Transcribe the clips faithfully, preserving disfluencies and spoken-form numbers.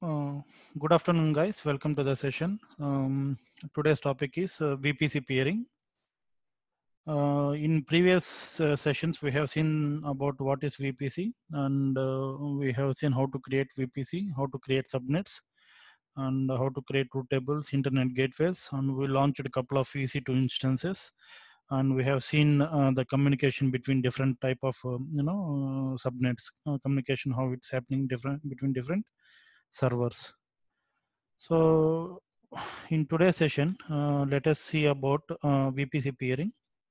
Uh, good afternoon, guys. Welcome to the session. Um, today's topic is uh, V P C peering. Uh, in previous uh, sessions, we have seen about what is V P C, and uh, we have seen how to create V P C, how to create subnets, and how to create route tables, internet gateways, and we launched a couple of E C two instances. And we have seen uh, the communication between different type of uh, you know uh, subnets, uh, communication, how it's happening different between different servers. So in today's session, uh, let us see about uh, V P C peering.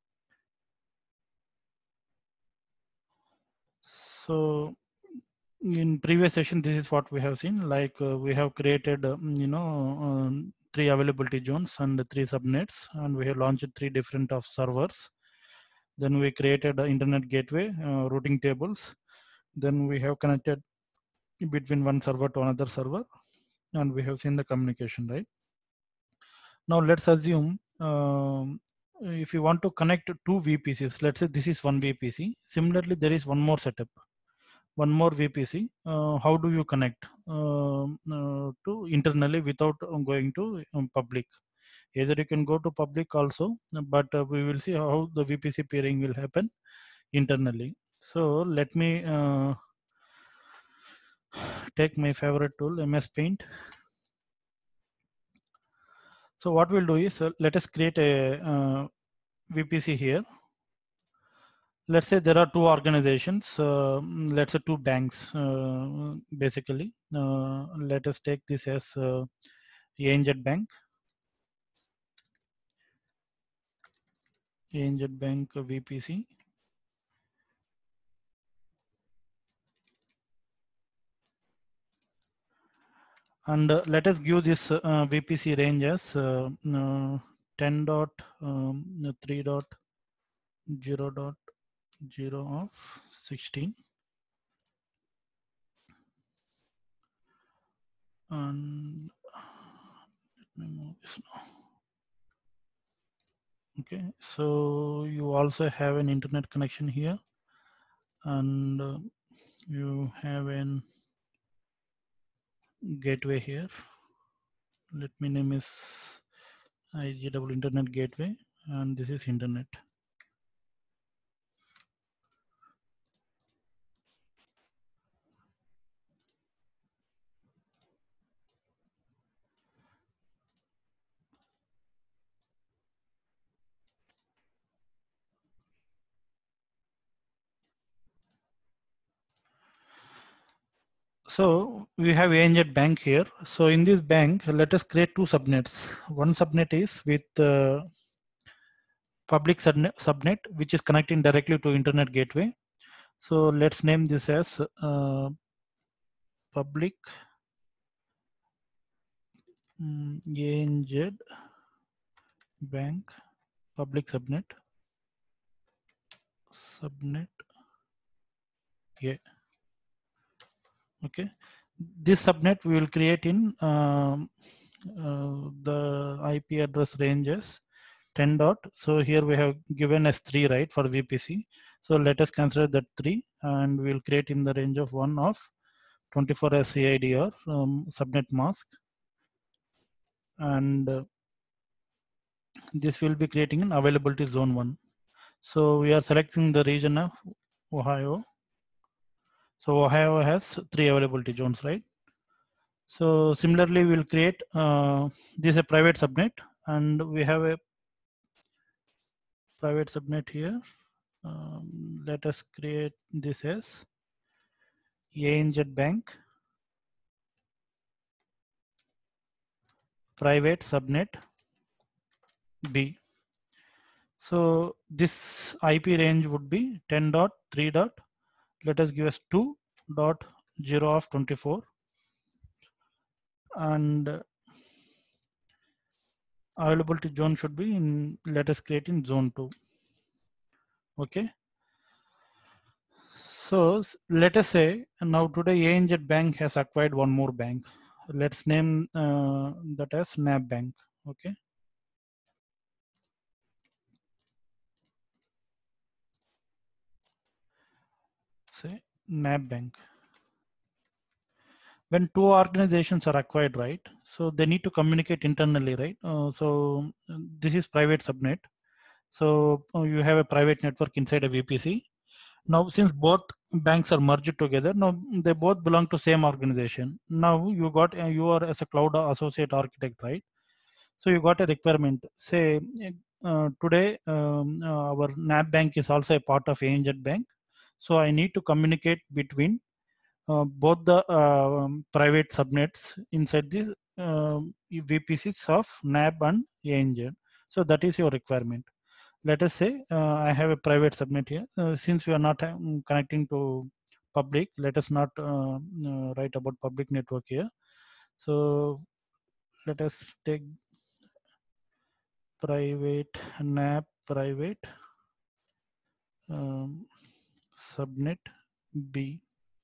So in previous session, this is what we have seen. Like uh, we have created, um, you know, um, three availability zones and three subnets, and we have launched three different of servers. Then we created an internet gateway, uh, routing tables. Then we have connected between one server to another server, and we have seen the communication, right? Now let's assume um, if you want to connect two V P Cs, let's say this is one V P C. Similarly, there is one more setup, one more V P C. Uh, how do you connect um, uh, to internally without uh, going to um, public? Either you can go to public also, but uh, we will see how the V P C peering will happen internally. So let me uh, take my favorite tool, M S Paint. So what we'll do is uh, let us create a uh, V P C here. Let's say there are two organizations, uh, let's say two banks, uh, basically. Uh, let us take this as uh, A N Z Bank, A N Z Bank V P C. And uh, let us give this uh, V P C range as uh, uh, ten dot three dot zero dot zero of sixteen. And let me move this now. Okay, so you also have an internet connection here, and uh, you have an gateway here. Let me name is I G W Internet Gateway, and this is internet. So we have A N Z Bank here. So in this bank, let us create two subnets. One subnet is with uh, public subnet, subnet, which is connecting directly to internet gateway. So let's name this as uh, public um, A N Z Bank public subnet subnet A. Okay, this subnet we will create in um, uh, the I P address ranges ten dot. So here we have given as three, right, for V P C. So let us consider that three, and we'll create in the range of one of twenty-four as C I D or um, subnet mask, and uh, this will be creating an availability zone one. So we are selecting the region of Ohio. So Ohio has three availability zones, right? So similarly, we'll create uh, this is a private subnet, and we have a private subnet here. Um, let us create this as A N Z Bank private subnet B. So this I P range would be ten dot three dot. Let us give us two dot zero of twenty-four, and availability zone should be in, let us create in zone two. Okay. So let us say now today A N Z Bank has acquired one more bank. Let's name uh, that as N A B Bank. Okay. Say N A B Bank. when two organizations are acquired, right? So they need to communicate internally, right? Uh, so this is private subnet. So uh, you have a private network inside a V P C. Now, since both banks are merged together, now they both belong to same organization. Now you got uh, you are as a cloud associate architect, right? So you got a requirement. Say uh, today um, uh, our N A B bank is also a part of A N Z Bank. So I need to communicate between uh, both the uh, private subnets inside the uh, V P Cs of N A B and A N Z. So that is your requirement. Let us say uh, I have a private subnet here. Uh, since we are not um, connecting to public, let us not uh, uh, write about public network here. So let us take private N A B private um, subnet B.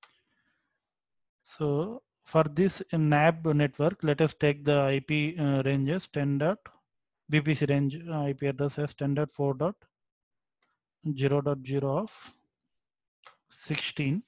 So for this N A B network, let us take the I P uh, ranges standard V P C range uh, I P address as standard four dot zero dot zero of sixteen,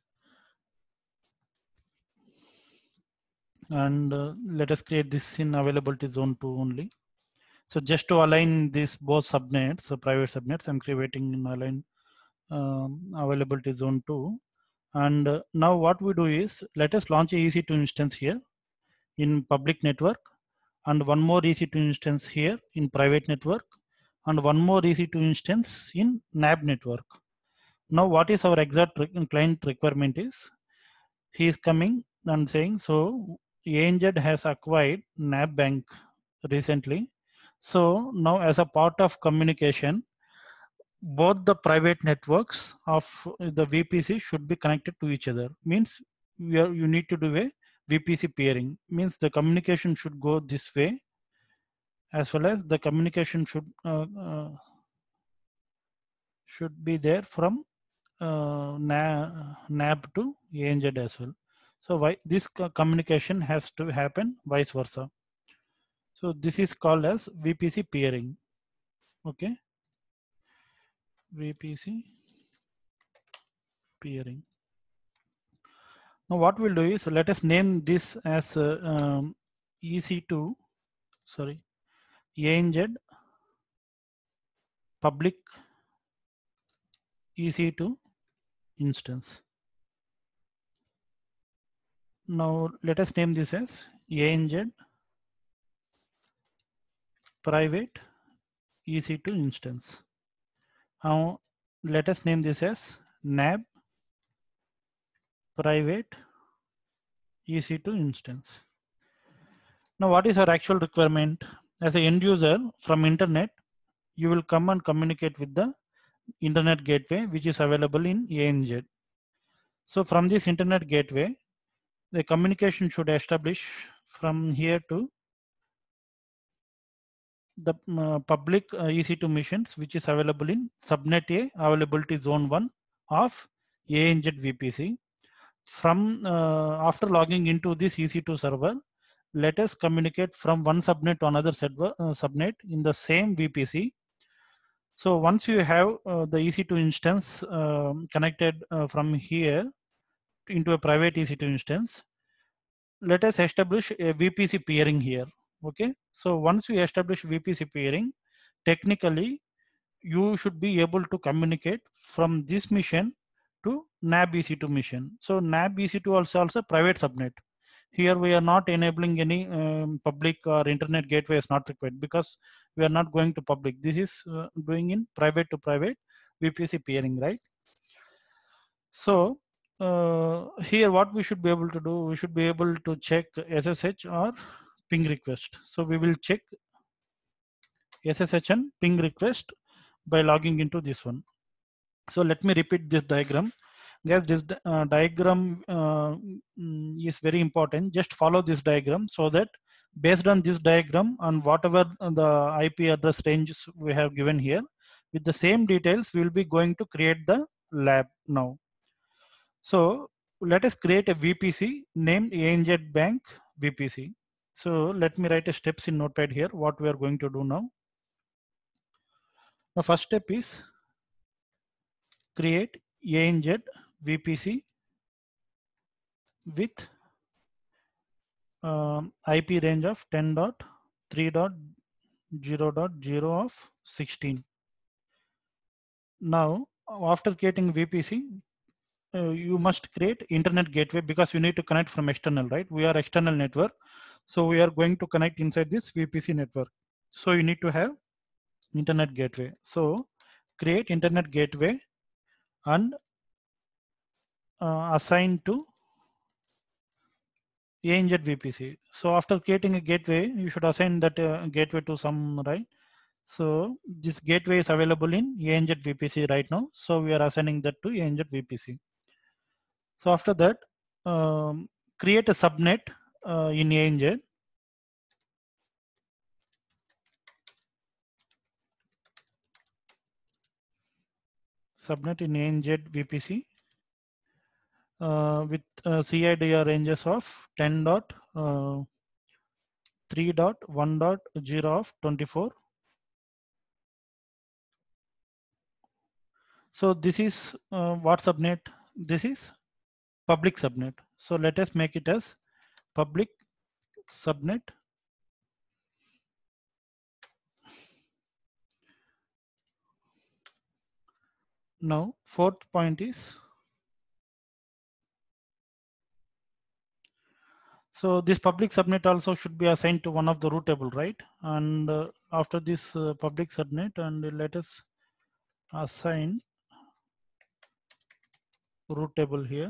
and uh, let us create this in availability zone two only. So just to align these both subnets, so private subnets, I'm creating in align um, availability zone two. And uh, now what we do is, let us launch a E C two instance here in public network, and one more E C two instance here in private network, and one more E C two instance in N A B network. Now what is our exact re client requirement is, he is coming and saying, so A N Z has acquired N A B bank recently. So now as a part of communication, both the private networks of the V P C should be connected to each other. Means we are, you need to do a V P C peering. Means the communication should go this way, as well as the communication should uh, uh, should be there from uh, N A B to A N Z as well. So why this communication has to happen vice versa. So this is called as V P C peering. Okay, V P C peering. Now what we'll do is, let us name this as uh, um, E C two, sorry, A N Z public E C two instance. Now let us name this as A N Z private E C two instance. Now let us name this as N A B private E C two instance. Now what is our actual requirement? As an end user from internet, you will come and communicate with the internet gateway which is available in A N Z. So from this internet gateway, the communication should establish from here to the uh, public uh, E C two missions which is available in subnet A availability zone one of A N Z V P C. From uh, after logging into this E C two server, let us communicate from one subnet to another server, uh, subnet in the same V P C. So once you have uh, the E C two instance uh, connected uh, from here into a private E C two instance, let us establish a V P C peering here. Okay, so once we establish V P C peering, technically you should be able to communicate from this mission to N A B E C two mission. So N A B E C two also also private subnet. Here we are not enabling any um, public or internet gateway is not required, because we are not going to public. This is uh, doing in private to private V P C peering, right? So uh, here what we should be able to do, we should be able to check S S H or ping request. So we will check S S H and ping request by logging into this one. So let me repeat this diagram. Guys, this uh, diagram uh, is very important. Just follow this diagram, so that based on this diagram and whatever the I P address ranges we have given here, with the same details, we will be going to create the lab now. So let us create a V P C named A N Z Bank V P C. So let me write a steps in Notepad here, what we are going to do now. The first step is create A N Z V P C with um, I P range of ten dot three dot zero dot zero of sixteen. Now, after creating V P C, uh, you must create internet gateway because you need to connect from external, right? We are external network. So we are going to connect inside this V P C network. So you need to have internet gateway. So create internet gateway and uh, assign to A N Z V P C. So after creating a gateway, you should assign that uh, gateway to some, right? So this gateway is available in A N Z V P C right now. So we are assigning that to A N Z V P C. So after that, um, create a subnet uh, in A N Z. Subnet in A N Z V P C uh, with uh, C I D R ranges of ten dot three dot one dot zero of twenty-four. So this is uh, what subnet? This is public subnet. So let us make it as public subnet. Now fourth point is, so this public subnet also should be assigned to one of the root table, right? And uh, after this uh, public subnet, and let us assign root table here.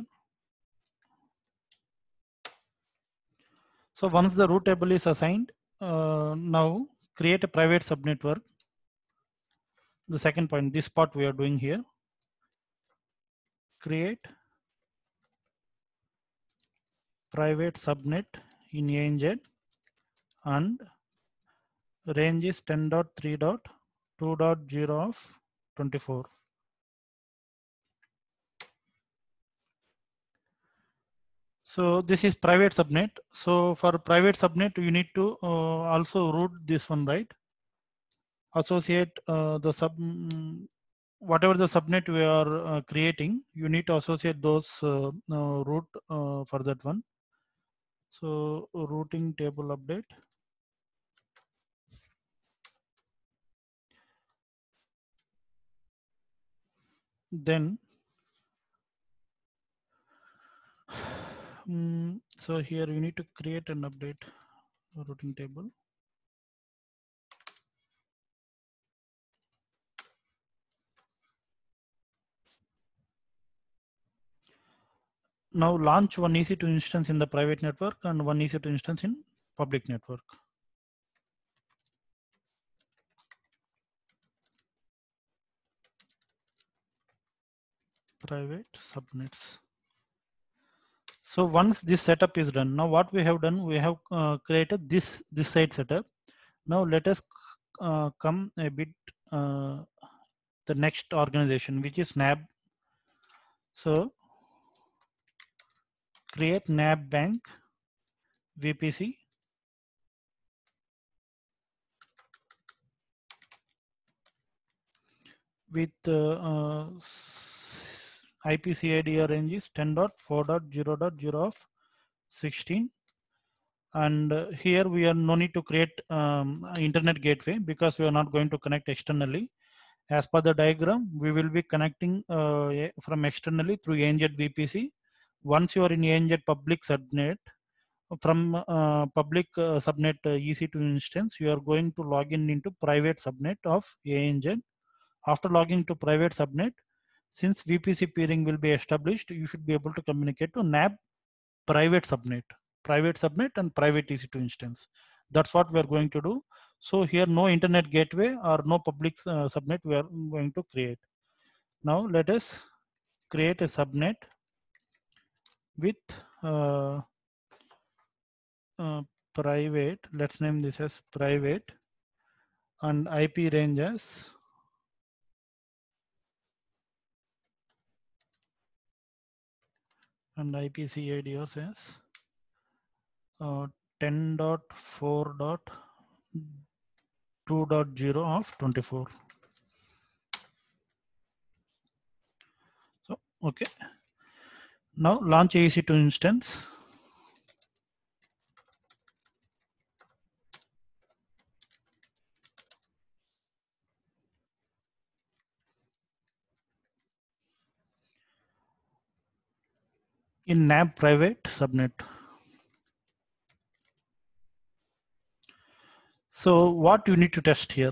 So once the root table is assigned, uh, now create a private subnetwork. The second point, this part we are doing here. Create private subnet in A N Z and range is ten dot three dot two dot zero of twenty-four. So this is private subnet. So for private subnet, you need to uh, also route this one, right? Associate uh, the sub, whatever the subnet we are uh, creating, you need to associate those uh, uh, route uh, for that one. So routing table update. Then, um, so here you need to create an update routing table. Now launch one E C two instance in the private network and one E C two instance in public network. Private subnets. So once this setup is done, now what we have done, we have uh, created this this site setup. Now let us uh, come a bit uh, the next organization, which is N A B. So create N A B bank V P C. With uh, uh, I P C I D R range is ten dot four dot zero dot zero of sixteen. And uh, here we are no need to create um, internet gateway because we are not going to connect externally. As per the diagram, we will be connecting uh, from externally through A N Z V P C. Once you are in A N Z public subnet, from uh, public uh, subnet uh, E C two instance, you are going to log in into private subnet of A N Z. After logging to private subnet, since V P C peering will be established, you should be able to communicate to N A B private subnet, private subnet and private E C two instance. That's what we are going to do. So here no internet gateway or no public uh, subnet we are going to create. Now let us create a subnet with uh, uh, private, let's name this as private, and I P range as and I P C I D as uh, ten dot four dot two dot zero of twenty-four. So okay. Now launch A E C two instance. in N A B private subnet. So what you need to test here?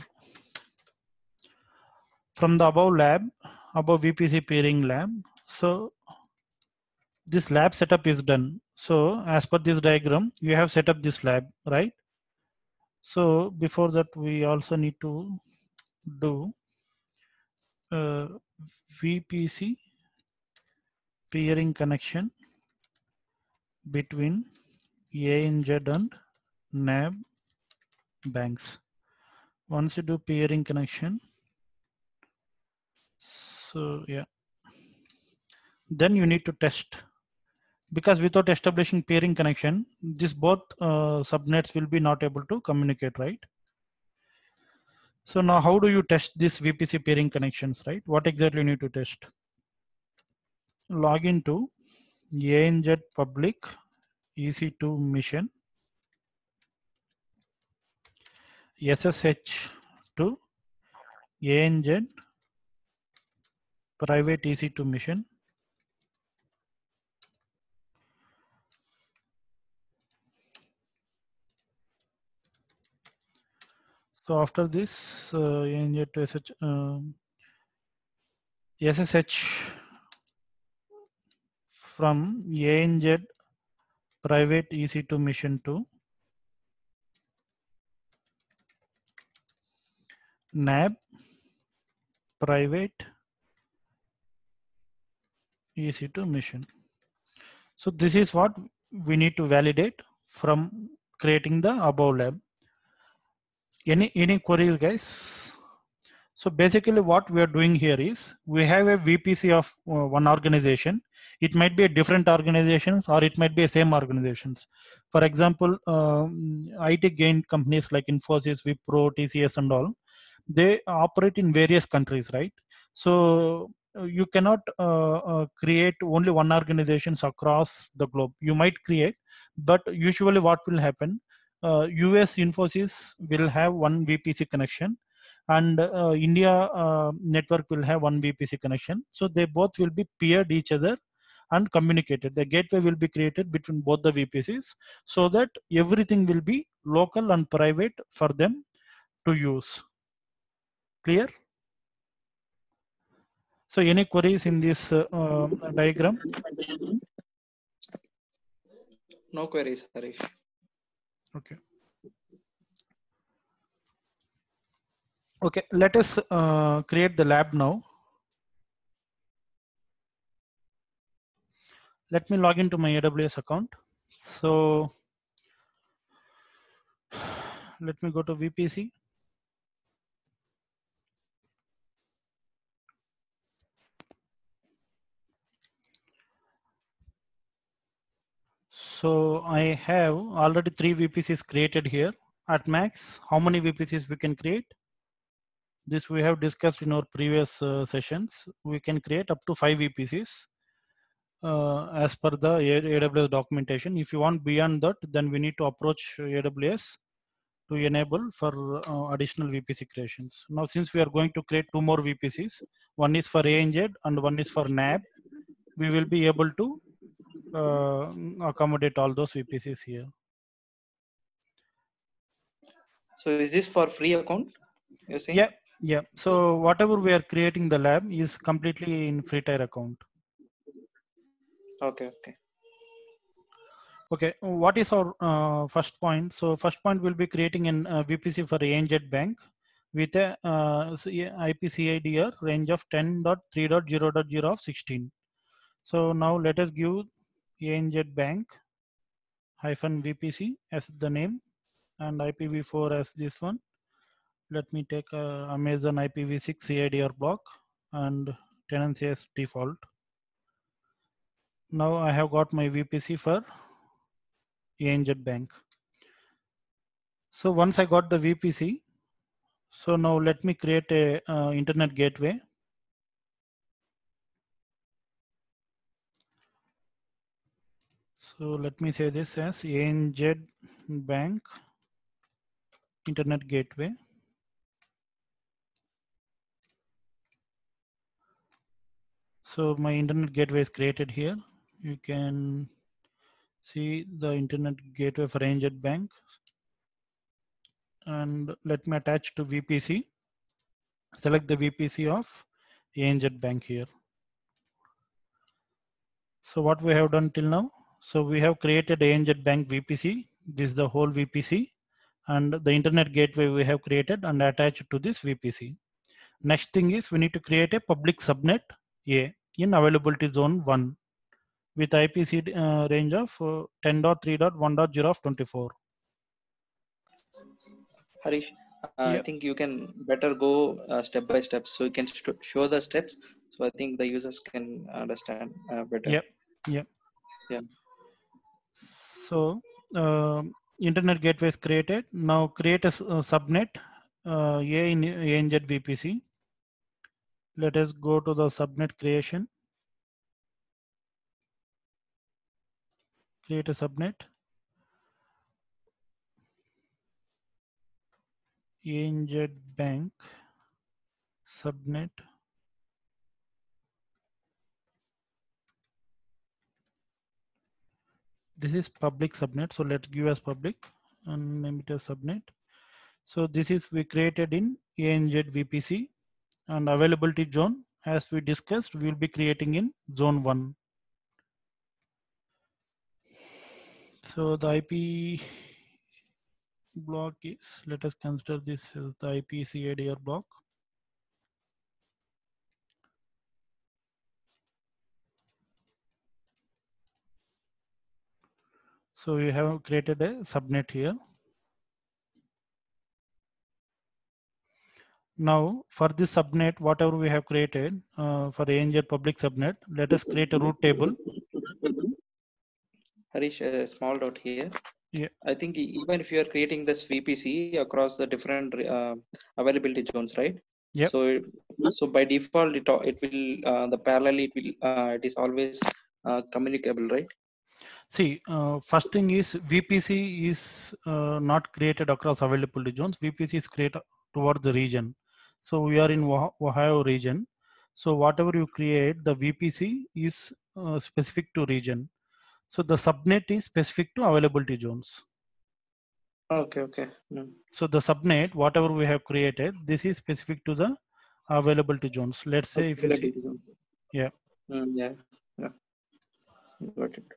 From the above lab, above V P C peering lab. So this lab setup is done. So as per this diagram, you have set up this lab, right? So before that, we also need to do uh, V P C peering connection between A N Z and N A B banks. Once you do peering connection, so yeah, then you need to test, because without establishing peering connection, this both uh, subnets will be not able to communicate, right? So now how do you test this V P C peering connections, right? What exactly you need to test? Log into A N Z public E C two mission, S S H to A N Z private E C two mission. So after this, uh, A N Z to S S H, um, S S H from A N Z private E C two mission to N A B private E C two mission. So this is what we need to validate from creating the above lab. Any any queries, guys? So basically what we are doing here is we have a V P C of uh, one organization. It might be a different organizations or it might be a same organizations. For example, um, I T gain companies like Infosys, Wipro, T C S and all, they operate in various countries, right? So uh, you cannot uh, uh, create only one organizations across the globe. You might create, but usually what will happen, uh, U S Infosys will have one V P C connection and uh, India uh, network will have one V P C connection. So they both will be peered each other and communicated. The gateway will be created between both the V P Cs so that everything will be local and private for them to use. Clear? So any queries in this uh, uh, diagram? No queries, Harish. Okay. Okay, let us uh, create the lab now. Let me log into my A W S account. So let me go to V P C. So I have already three V P Cs created here. At max, how many V P Cs we can create? This we have discussed in our previous uh, sessions. We can create up to five V P Cs uh, as per the A W S documentation. If you want beyond that, then we need to approach A W S to enable for uh, additional V P C creations. Now, since we are going to create two more V P Cs, one is for A N Z and one is for N A B, we will be able to uh, accommodate all those V P Cs here. So is this for free account? You're saying? Yeah, yeah. So whatever we are creating the lab is completely in free tier account. Okay, okay. Okay, what is our uh, first point? So first point will be creating an uh, V P C for A N Z Bank with a uh, I P C I D R range of ten dot three dot zero dot zero of sixteen. So now let us give A N Z Bank hyphen V P C as the name and I P v four as this one. Let me take uh, Amazon I P v six C I D R block and tenancy as default. Now I have got my V P C for A N Z Bank. So once I got the V P C, so now let me create a uh, internet gateway. So let me say this as A N Z Bank internet gateway. So my internet gateway is created here. you can see the internet gateway for A N Z Bank. And let me attach to V P C. Select the V P C of A N Z Bank here. So what we have done till now, so we have created A N Z Bank V P C. This is the whole V P C, and the internet gateway we have created and attached to this V P C. Next thing is we need to create a public subnet A in availability zone one with I P C uh, range of uh, ten dot three dot one dot zero of twenty-four. Harish, uh, Yeah. I think you can better go uh, step by step, so you can show the steps. So I think the users can understand uh, better. Yep. Yep. Yeah. So uh, internet gateway is created. Now create a, a subnet uh, A in A N Z V P C. Let us go to the subnet creation. Create a subnet. A N Z Bank subnet. This is public subnet. So let's give as public and name it as subnet. So this is we created in A N Z V P C, and availability zone, as we discussed, we will be creating in zone one. So the I P block is, let us consider this as the I P C A D R block. So we have created a subnet here. Now for this subnet, whatever we have created uh, for A N Z public subnet, let us create a root table. Harish, a small doubt here. Yeah. I think even if you are creating this V P C across the different uh, availability zones, right? Yep. So, so by default, it it will uh, the parallel it will uh, it is always uh, communicable, right? See, uh, first thing is V P C is uh, not created across availability zones. V P C is created towards the region. So we are in Ohio region. So whatever you create, the V P C is uh, specific to region. So the subnet is specific to availability zones. Okay, okay. Mm. So the subnet, whatever we have created, this is specific to the availability zones. Let's say if you see, yeah. Mm, yeah, yeah. Got it.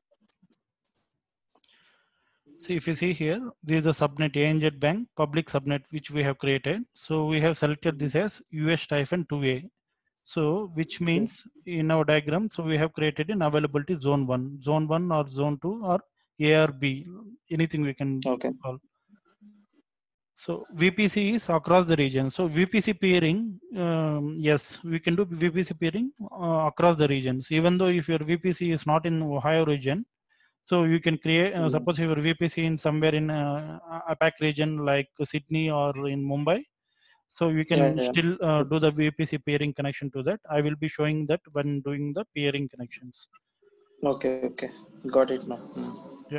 See, if you see here, this is the subnet A N Z Bank public subnet which we have created. So we have selected this as U S two A. So which means in our diagram, so we have created an availability zone one, zone one or zone two or A or B, anything we can okay. call. So V P C is across the region. So V P C peering, um, yes, we can do V P C peering uh, across the regions. Even though if your V P C is not in Ohio region, so you can create, uh, suppose your V P C in somewhere in uh, APAC region like Sydney or in Mumbai. So you can yeah, yeah. still uh, do the V P C peering connection to that. I will be showing that when doing the peering connections. Okay, okay. Got it now. Mm. Yeah.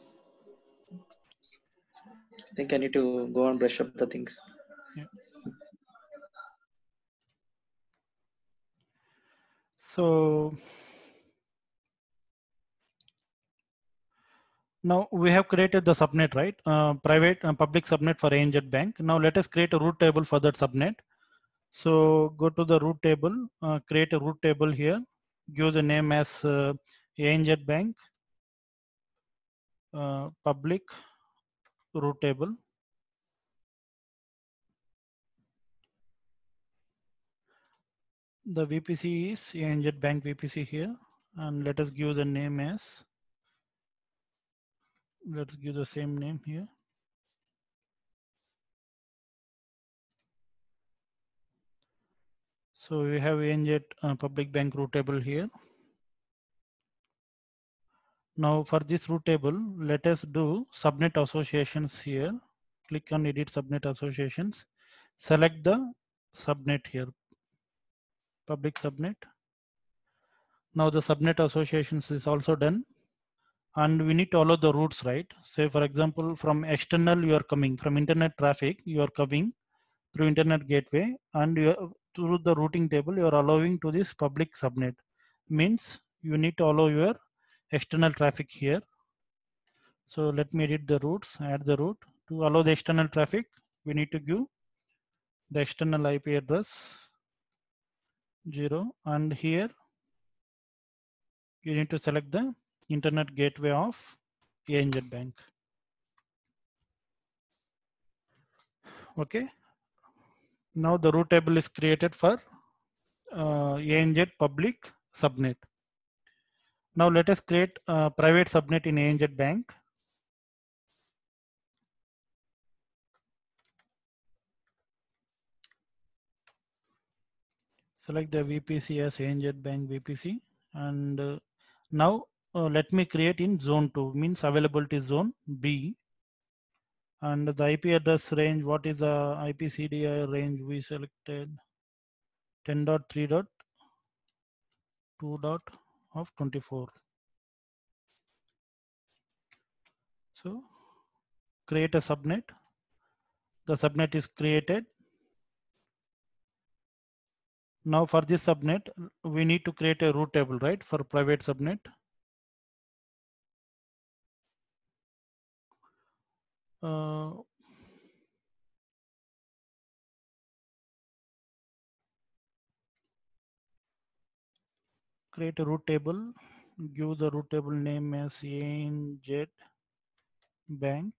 I think I need to go and brush up the things. Yeah. So now we have created the subnet, right? Uh, private uh, public subnet for A N Z Bank. Now let us create a root table for that subnet. So go to the root table, uh, create a root table here, give the name as uh, A N Z Bank uh, public root table. The V P C is A N Z Bank V P C here, and let us give the name as, let's give the same name here. So we have A N Z uh, public bank root table here. Now for this root table, let us do subnet associations here. Click on edit subnet associations. Select the subnet here, public subnet. Now the subnet associations is also done. And we need to allow the routes, right? Say for example, from external you are coming, from internet traffic, you are coming through internet gateway, and you are, through the routing table, you are allowing to this public subnet. Means you need to allow your external traffic here. So let me edit the routes, add the route. To allow the external traffic, we need to give the external I P address zero, and here you need to select the internet gateway of A N Z Bank. Okay. Now the route table is created for uh, A N Z public subnet. Now let us create a private subnet in A N Z Bank. Select the V P C as A N Z Bank V P C, and uh, now uh, let me create in zone two, means availability zone B, and the I P address range, what is the I P C D I range we selected? ten dot three dot two dot of twenty-four. So create a subnet. The subnet is created. Now for this subnet, we need to create a route table, right? For private subnet. Uh, create a route table. Give the route table name as A N Z Bank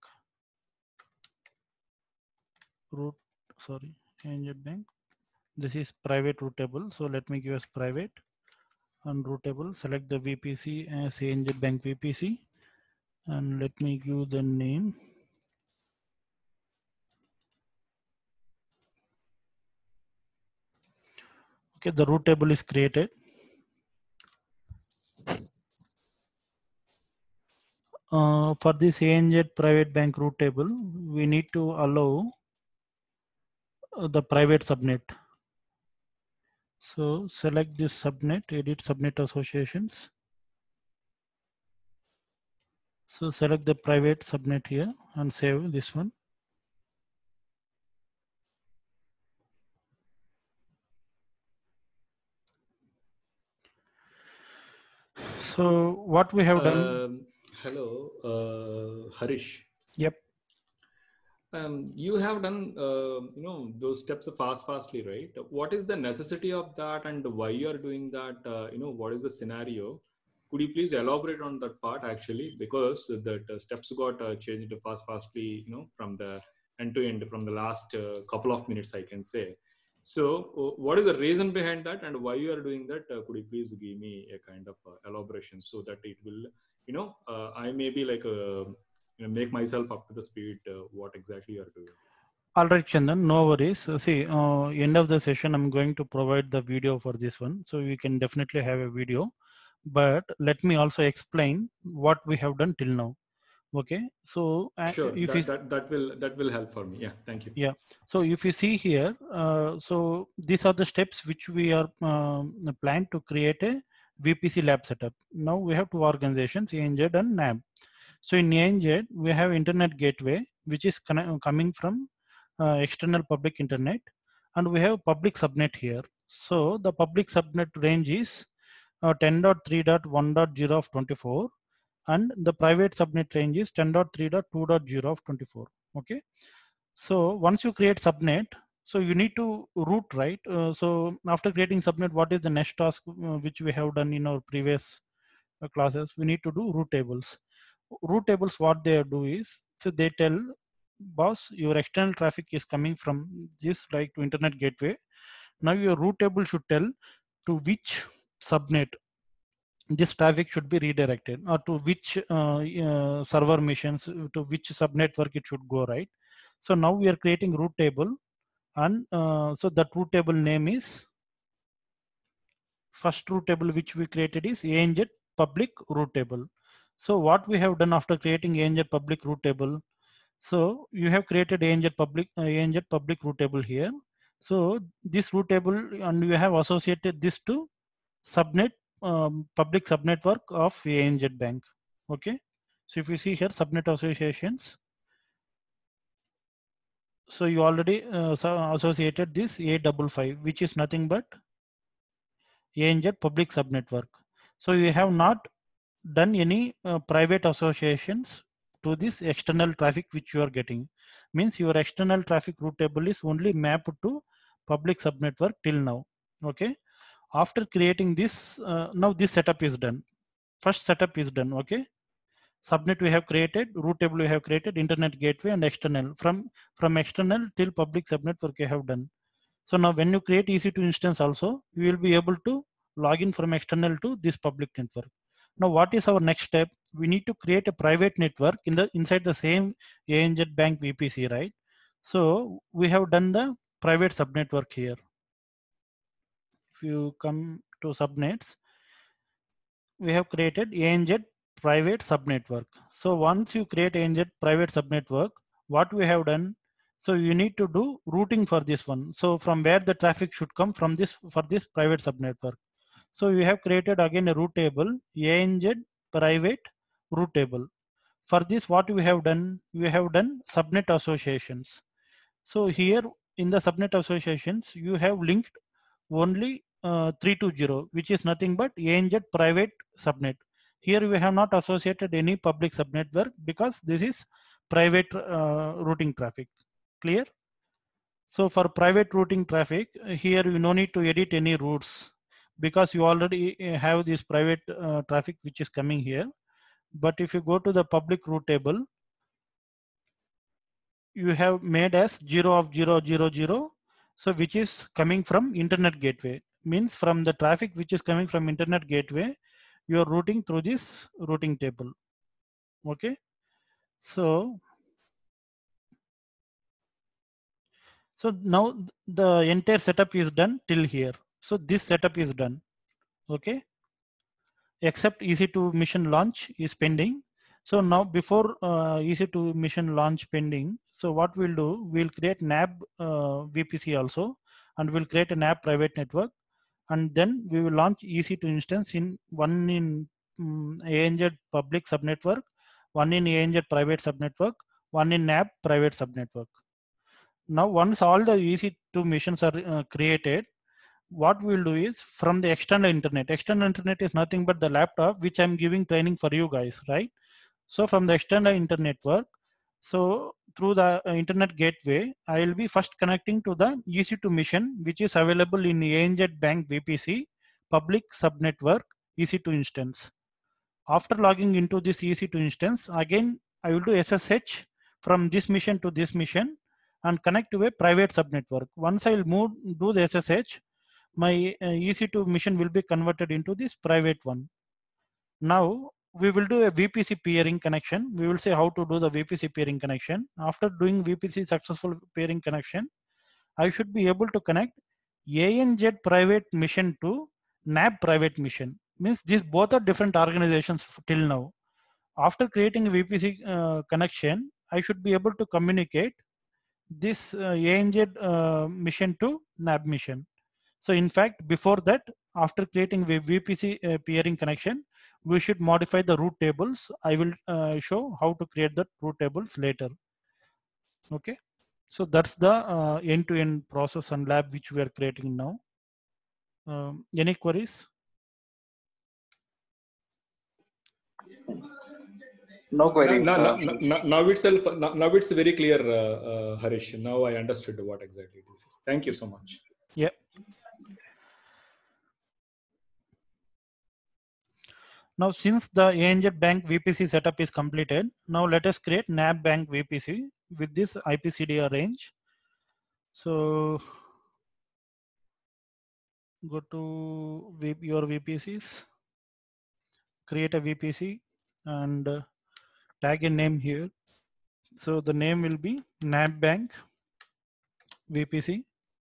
route. Sorry, A N Z Bank. This is private route table. So let me give as private and route table. Select the V P C as A N Z Bank V P C, and let me give the name. Okay, the route table is created. Uh, for this A N Z private bank route table, we need to allow uh, the private subnet. So select this subnet, edit subnet associations. So select the private subnet here and save this one. So what we have done. Um, hello, uh, Harish. Yep. Um, you have done, uh, you know, those steps fast, fastly, right? What is the necessity of that, and why you are doing that? Uh, you know, what is the scenario? Could you please elaborate on that part, actually? Because that uh, steps got uh, changed fast, fastly, you know, from the end to end, from the last uh, couple of minutes, I can say. So, uh, what is the reason behind that, and why you are doing that? Uh, could you please give me a kind of uh, elaboration so that it will, you know, uh, I may be like a You know, make myself up to the speed uh, what exactly you are doing. All right, Chandan, no worries. Uh, see, uh, end of the session, I'm going to provide the video for this one. So we can definitely have a video, but let me also explain what we have done till now. Okay. So uh, Sure, if that, you, that, that will that will help for me. Yeah, thank you. yeah. So if you see here, uh, so these are the steps which we are um, planned to create a V P C lab setup. Now we have two organizations, A N Z and N A B. So in A N Z, we have internet gateway, which is coming from uh, external public internet, and we have public subnet here. So the public subnet range is uh, ten dot three dot one dot zero of twenty-four, and the private subnet range is ten dot three dot two dot zero of twenty-four. Okay. So once you create subnet, so you need to route, right? Uh, so after creating subnet, what is the next task uh, which we have done in our previous uh, classes? We need to do route tables. Route tables, what they do is, so they tell boss, your external traffic is coming from this like to internet gateway. Now your route table should tell to which subnet this traffic should be redirected, or to which uh, uh, server missions, to which subnetwork it should go, right? So now we are creating route table, and uh, so that route table name is, first route table which we created is A N Z public route table. So what we have done after creating A N Z public route table, so you have created A N Z public uh, A N Z public route table here. So this route table, and you have associated this to subnet, um, public subnetwork of A N Z Bank. Okay. So if you see here subnet associations, so you already uh, associated this A five five, which is nothing but A N Z public subnetwork. So you have not done any uh, private associations to this external traffic which you are getting. Means your external traffic route table is only mapped to public subnetwork till now. Okay. After creating this, uh, now this setup is done. First setup is done. Okay. Subnet we have created, route table we have created, internet gateway and external. From from external till public subnetwork we have done. So now when you create E C two instance also, you will be able to log in from external to this public network. Now what is our next step? We need to create a private network in the inside the same A N Z Bank V P C, right? So we have done the private subnetwork here. If you come to subnets, we have created A N Z private subnetwork. So once you create A N Z private subnetwork, what we have done, so you need to do routing for this one. So from where the traffic should come from this for this private subnetwork. So we have created again a route table, A N Z private route table. For this, what we have done, we have done subnet associations. So here in the subnet associations, you have linked only uh, three two zero, which is nothing but A N Z private subnet. Here we have not associated any public subnetwork because this is private uh, routing traffic. Clear? So for private routing traffic, here you no need to edit any routes because you already have this private uh, traffic which is coming here. But if you go to the public route table, you have made as zero of zero zero zero, so which is coming from internet gateway. Means from the traffic which is coming from internet gateway, you are routing through this routing table. Okay, so so now the entire setup is done till here. So this setup is done. Okay, except E C two mission launch is pending. So now before uh, E C two mission launch pending, so what we'll do, we'll create N A B uh, V P C also, and we'll create a N A B private network, and then we will launch E C two instance in one in um, A N Z public subnetwork, one in A N Z private subnetwork, one in N A B private subnetwork. Now once all the E C two missions are uh, created, what we'll do is from the external internet, external internet is nothing but the laptop which I'm giving training for you guys, right? So from the external internet network, so through the uh, internet gateway, I will be first connecting to the E C two mission, which is available in A N Z Bank V P C public subnetwork E C two instance. After logging into this E C two instance, again, I will do S S H from this mission to this mission and connect to a private subnetwork. Once I will move, do the S S H, my uh, E C two mission will be converted into this private one. Now we will do a V P C peering connection. We will say how to do the V P C peering connection. After doing V P C successful peering connection, I should be able to connect A N Z private mission to N A B private mission. Means these both are different organizations till now. After creating a V P C uh, connection, I should be able to communicate this uh, A N Z uh, mission to N A B mission. So in fact, before that, after creating the V P C uh, peering connection, we should modify the route tables. I will uh, show how to create the route tables later. Okay, so that's the uh, end-to-end process and lab which we are creating now. Um, any queries? No queries. No, no, uh, no, no, now itself, now, now it's very clear, uh, uh, Harish. Now I understood what exactly this is. Thank you so much. Yeah. Now, since the A N Z Bank V P C setup is completed, now let us create N A B Bank V P C with this I P C D R range. So go to v your V P Cs, create a V P C and uh, tag a name here. So the name will be N A B Bank V P C.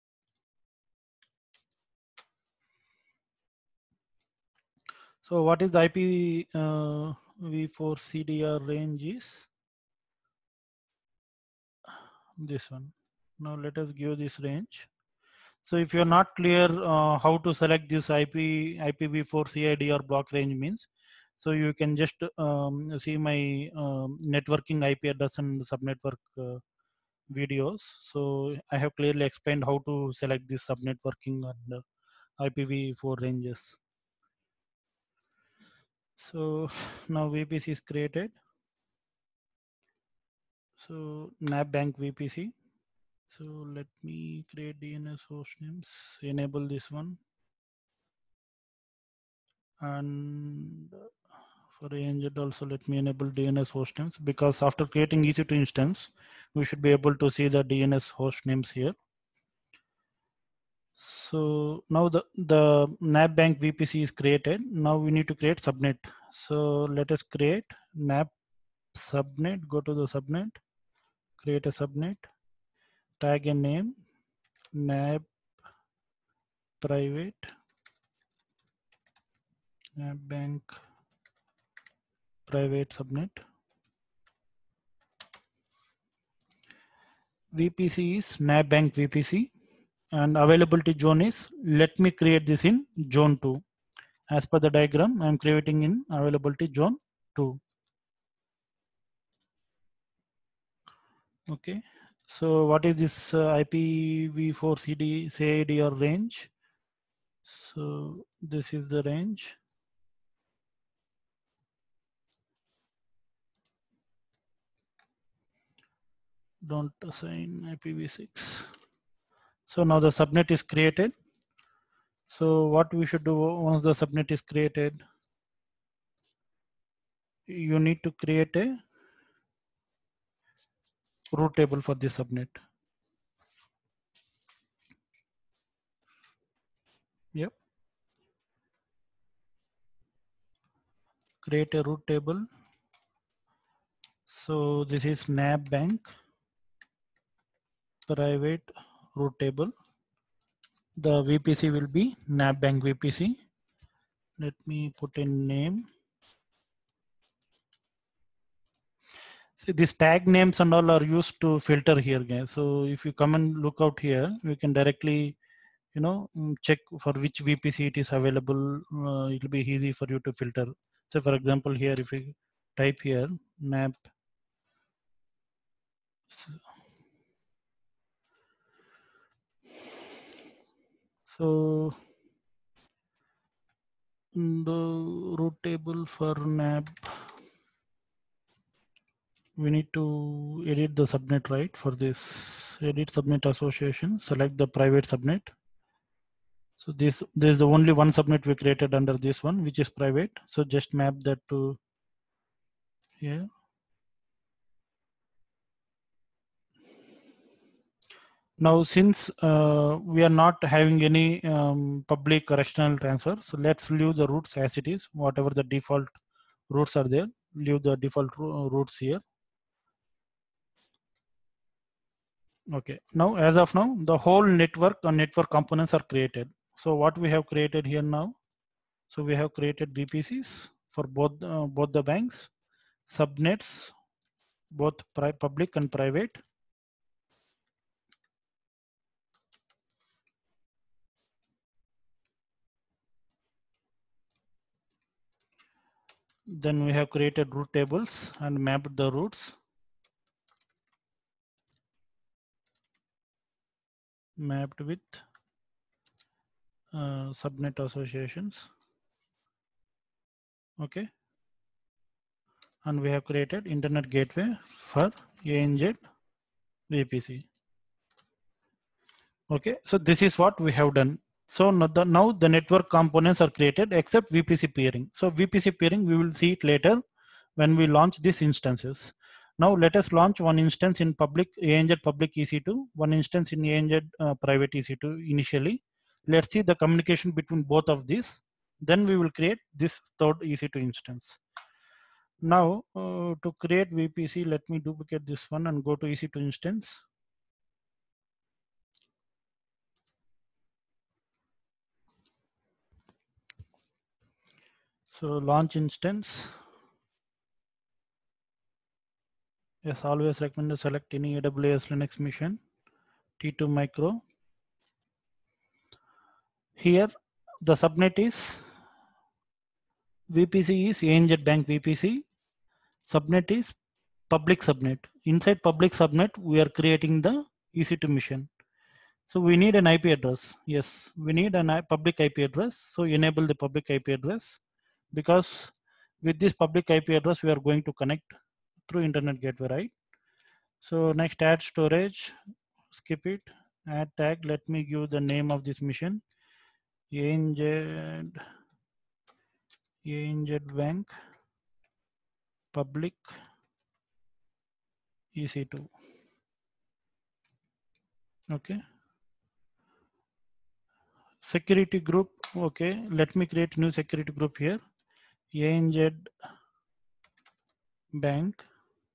So what is the I P uh, v four C D R range is this one. Now let us give this range. So if you're not clear uh, how to select this I P I P v four C I D R block range means, so you can just um, see my um, networking I P address and subnetwork uh, videos. So I have clearly explained how to select this subnetworking and uh, I P v four ranges. So now V P C is created. So N A B Bank V P C. So let me create D N S host names, enable this one. And for A N Z also, let me enable D N S host names, because after creating E C two instance, we should be able to see the D N S host names here. So now the, the N A B Bank V P C is created. Now we need to create subnet. So let us create N A B subnet, go to the subnet, create a subnet, tag a name, N A B private, N A B Bank private subnet. V P C is N A B Bank V P C, and availability zone is, let me create this in zone two. As per the diagram, I am creating in availability zone two. Okay, so what is this uh, I P v four C D C I D or range? So this is the range. Don't assign I P v six. So now the subnet is created. So what we should do once the subnet is created, you need to create a root table for this subnet. Yep. Create a root table. So this is N A B Bank private root table. The V P C will be N A B Bank V P C. Let me put in name. See, these tag names and all are used to filter here, guys. So if you come and look out here, we can directly, you know, check for which V P C it is available. Uh, it will be easy for you to filter. So for example, here, if we type here N A B, so the root table for N A B, we need to edit the subnet, right? For this, edit subnet association, select the private subnet. So this, there's the only one subnet we created under this one, which is private. So just map that to here. Now, since uh, we are not having any um, public correctional transfer, so let's leave the roots as it is. Whatever the default roots are there, leave the default roots here. Okay, now as of now, the whole network and network components are created. So what we have created here now, so we have created V P Cs for both uh, both the banks, subnets, both public and private. Then we have created root tables and mapped the roots. Mapped with uh, subnet associations. Okay. And we have created internet gateway for A N Z V P C. Okay. So this is what we have done. So now the, now the network components are created except V P C peering. So V P C peering, we will see it later when we launch these instances. Now let us launch one instance in public A N Z public E C two, one instance in A N Z uh, private E C two initially. Let's see the communication between both of these. Then we will create this third E C two instance. Now uh, to create V P C, let me duplicate this one and go to E C two instance. So launch instance. Yes, always recommend to select any A W S Linux machine, T two micro. Here the subnet is V P C is A N Z Bank V P C. Subnet is public subnet. Inside public subnet, we are creating the E C two machine. So we need an I P address. Yes, we need a public I P address. So enable the public I P address, because with this public I P address, we are going to connect through internet gateway, right? So next, add storage, skip it, add tag. Let me give the name of this mission, A N Z, A N Z Bank public E C two. Okay. Security group. Okay. Let me create a new security group here. A N Z Bank.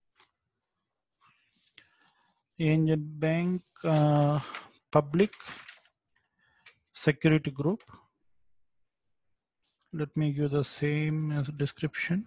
A N Z Bank uh, public security group. Let me give the same as a description.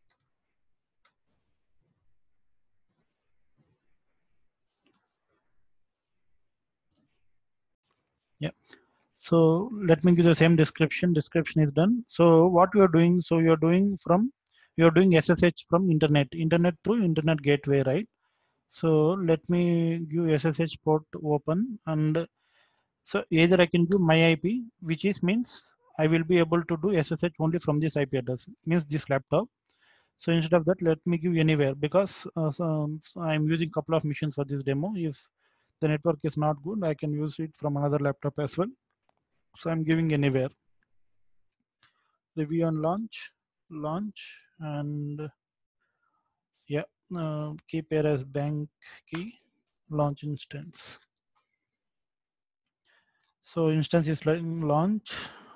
Yeah. So let me give the same description. Description is done. So what you are doing? So you are doing from you are doing S S H from internet, internet through internet gateway, right? So let me give S S H port open, and so either I can do my I P, which is means I will be able to do S S H only from this I P address, means this laptop. So instead of that, let me give anywhere, because uh, so, so I'm using a couple of missions for this demo. If the network is not good, I can use it from another laptop as well. So I'm giving anywhere. Review and launch, launch, and yeah, uh, key pair as bank key, launch instance. So instance is like launch.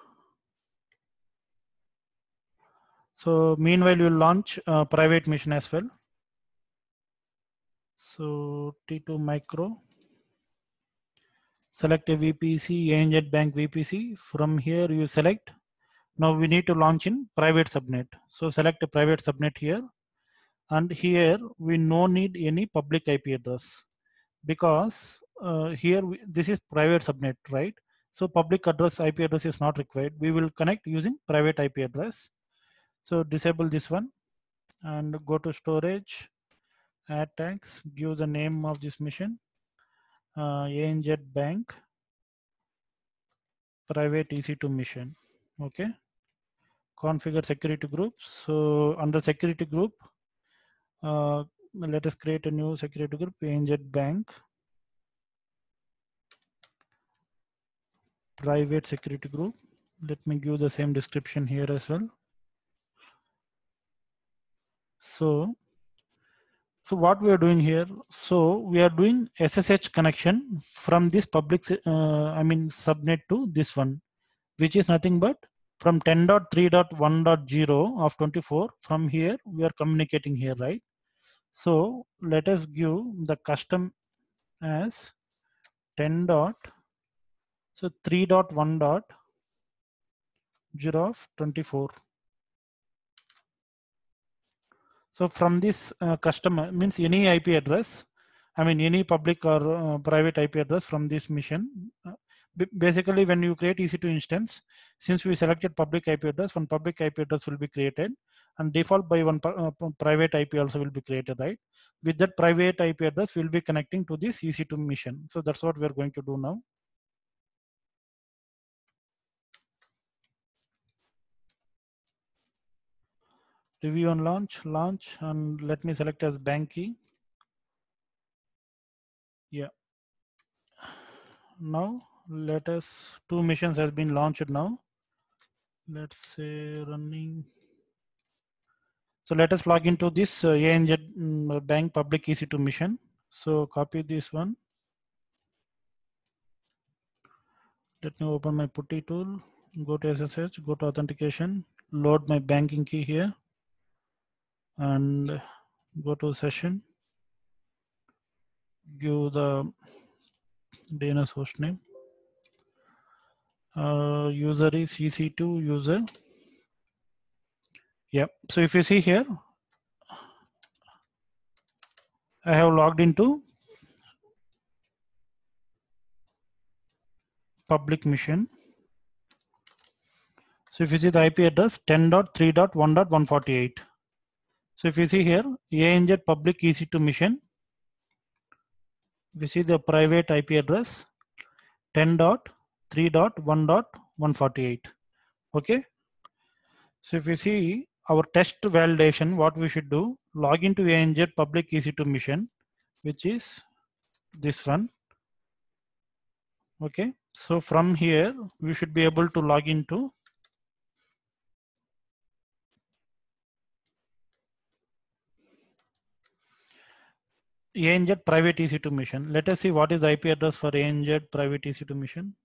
So meanwhile, you'll launch a private mission as well. So T two micro. Select a V P C, A N Z Bank V P C. From here, you select. Now we need to launch in private subnet. So select a private subnet here. And here we no need any public I P address, because uh, here we, this is private subnet, right? So public address I P address is not required. We will connect using private I P address. So disable this one and go to storage, add tags, give the name of this mission, uh, A N Z Bank private E C two mission. Okay. Configure security group. So under security group, uh, let us create a new security group, A N Z Bank private security group. Let me give the same description here as well. So, so what we are doing here, so we are doing S S H connection from this public, uh, I mean subnet to this one, which is nothing but from ten dot three dot one dot zero of twenty-four. From here, we are communicating here, right? So let us give the custom as ten dot, so three dot one dot zero of twenty-four. So from this uh, custom means any I P address, I mean any public or uh, private I P address from this mission. Uh, basically, when you create E C two instance, since we selected public I P address, one public I P address will be created, and default by one uh, private I P also will be created, right? With that private I P address, we'll be connecting to this E C two mission. So that's what we're going to do now. Review and launch, launch, and let me select as bank key. Yeah. Now let us, two missions has been launched now. Let's say running. So let us log into this uh, A N Z um, Bank public E C two mission. So copy this one. Let me open my putty tool, go to S S H, go to authentication, load my banking key here, and go to session, give the D N S host name. Uh, user is E C two user. Yep. So if you see here, I have logged into public mission. So if you see the I P address ten dot three dot one dot one forty-eight. So if you see here, A N Z public E C two mission, we see the private I P address ten dot three dot one dot one forty-eight. Okay. So if you see our test validation, what we should do, log into A N Z public E C two mission, which is this one. Okay, so from here we should be able to log into A N Z private E C two mission. Let us see what is the I P address for A N Z private E C two mission.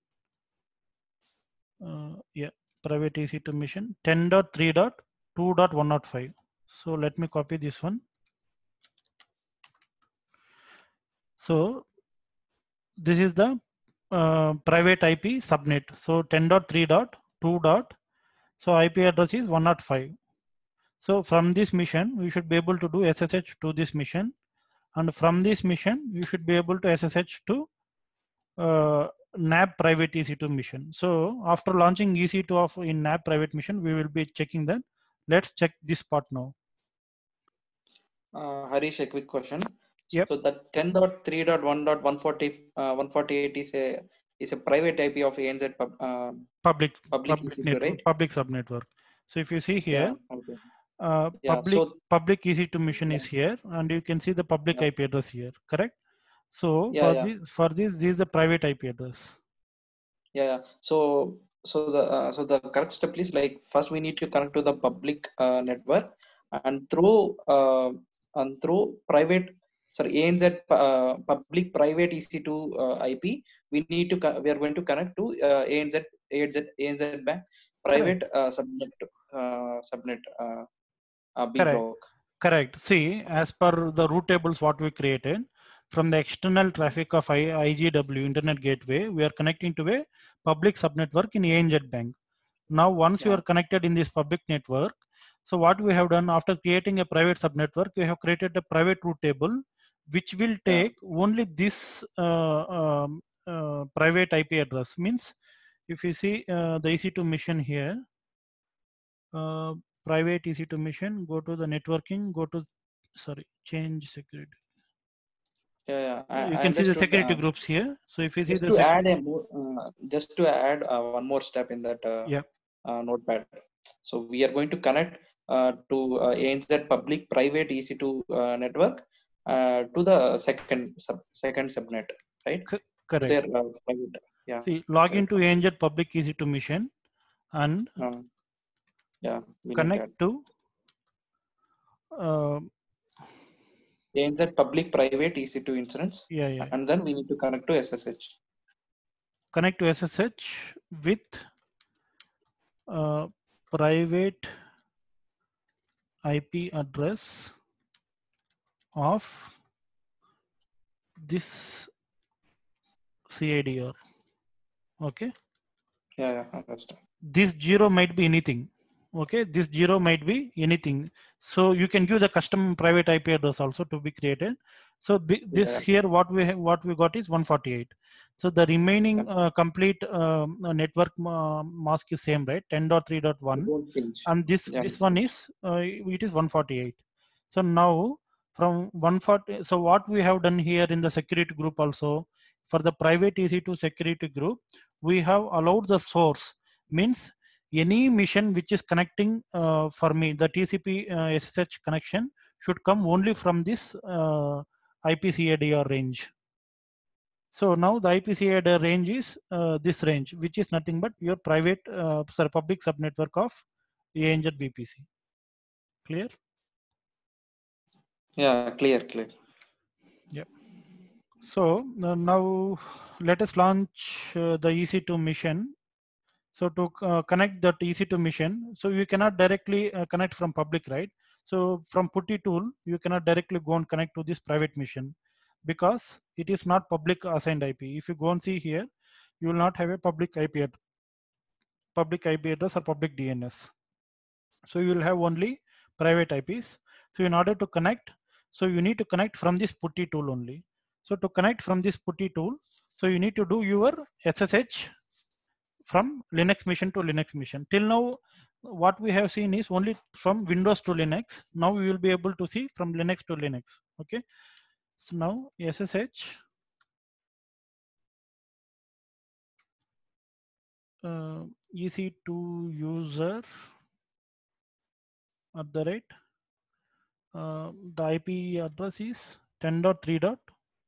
Uh, yeah, private E C two mission ten dot three dot two dot one oh five. So let me copy this one. So this is the uh, private I P subnet. So ten dot three dot two dot. So I P address is one oh five. So from this mission, we should be able to do S S H to this mission. And from this mission, you should be able to S S H to uh, N A B private E C two mission. So after launching E C two of in N A B private mission, we will be checking that. Let's check this part now. Uh, Harish, a quick question. Yep. So the ten dot three dot one dot one forty, uh, one forty-eight is a is a private I P of A N Z pub, uh, public public, public E C two, network, right? public subnetwork. So if you see here, Yeah. Okay. uh, Yeah. public So public E C two mission yeah. is here, and you can see the public Yeah. I P address here. Correct. So Yeah, for yeah. this for this this is the private I P address. Yeah, yeah. So so the uh, so the correct step is like first we need to connect to the public uh, network, and through uh, and through private sorry A N Z uh, public private E C two uh, I P, we need to co- we are going to connect to uh, A N Z A N Z A N Z bank private uh, subnet uh, subnet uh, uh, B Correct. block. Correct. See, as per the route tables what we created, from the external traffic of I, IGW Internet Gateway, we are connecting to a public subnetwork in A N Z Bank. Now, once you Yeah. are connected in this public network, so what we have done after creating a private subnetwork, we have created a private route table, which will take yeah. only this uh, um, uh, private I P address. Means, if you see uh, the E C two mission here, uh, private E C two mission, go to the networking, go to, sorry, change security. Yeah, yeah. I, you I can see the security uh, groups here. So if you see just the to add a more, uh, just to add uh, one more step in that uh, yeah. uh, notepad. So we are going to connect uh, to uh, A N Z public private E C two uh, network uh, to the second sub second subnet, right? C correct. Their, uh, private, yeah. See, log Correct. into A N Z public E C two mission and uh, yeah, connect to uh, A N Z public private E C two instance. Yeah, yeah. And then we need to connect to S S H. Connect to S S H with uh, private I P address of this C I D R. Okay. Yeah, yeah, understand. This zero might be anything. Okay, this zero might be anything. So you can give the custom private I P address also to be created. So this yeah. here, what we have, what we got is one forty-eight. So the remaining yeah. uh, complete um, network uh, mask is same, right? ten dot three dot one, and this yeah. this one is uh, it is one forty-eight. So now from one forty, so what we have done here in the security group also, for the private E C two security group, we have allowed the source, means any mission which is connecting uh, for me, the T C P uh, S S H connection should come only from this uh, I P C I D R range. So now the I P C I D R range is uh, this range, which is nothing but your private, uh, sorry, public subnetwork of A N Z V P C. Clear? Yeah, clear, clear. Yeah. So uh, now let us launch uh, the E C two mission. So to uh, connect that E C two mission, so you cannot directly uh, connect from public, right? So from PuTTY tool, you cannot directly go and connect to this private mission because it is not public assigned I P. If you go and see here, you will not have a public I P, public I P address or public D N S. So you will have only private I Ps. So in order to connect, so you need to connect from this PuTTY tool only. So to connect from this PuTTY tool, so you need to do your S S H from Linux mission to Linux mission. Till now, what we have seen is only from Windows to Linux. Now we will be able to see from Linux to Linux. Okay. So now S S H uh, E C two user at the rate. Uh, the I P address is ten dot three dot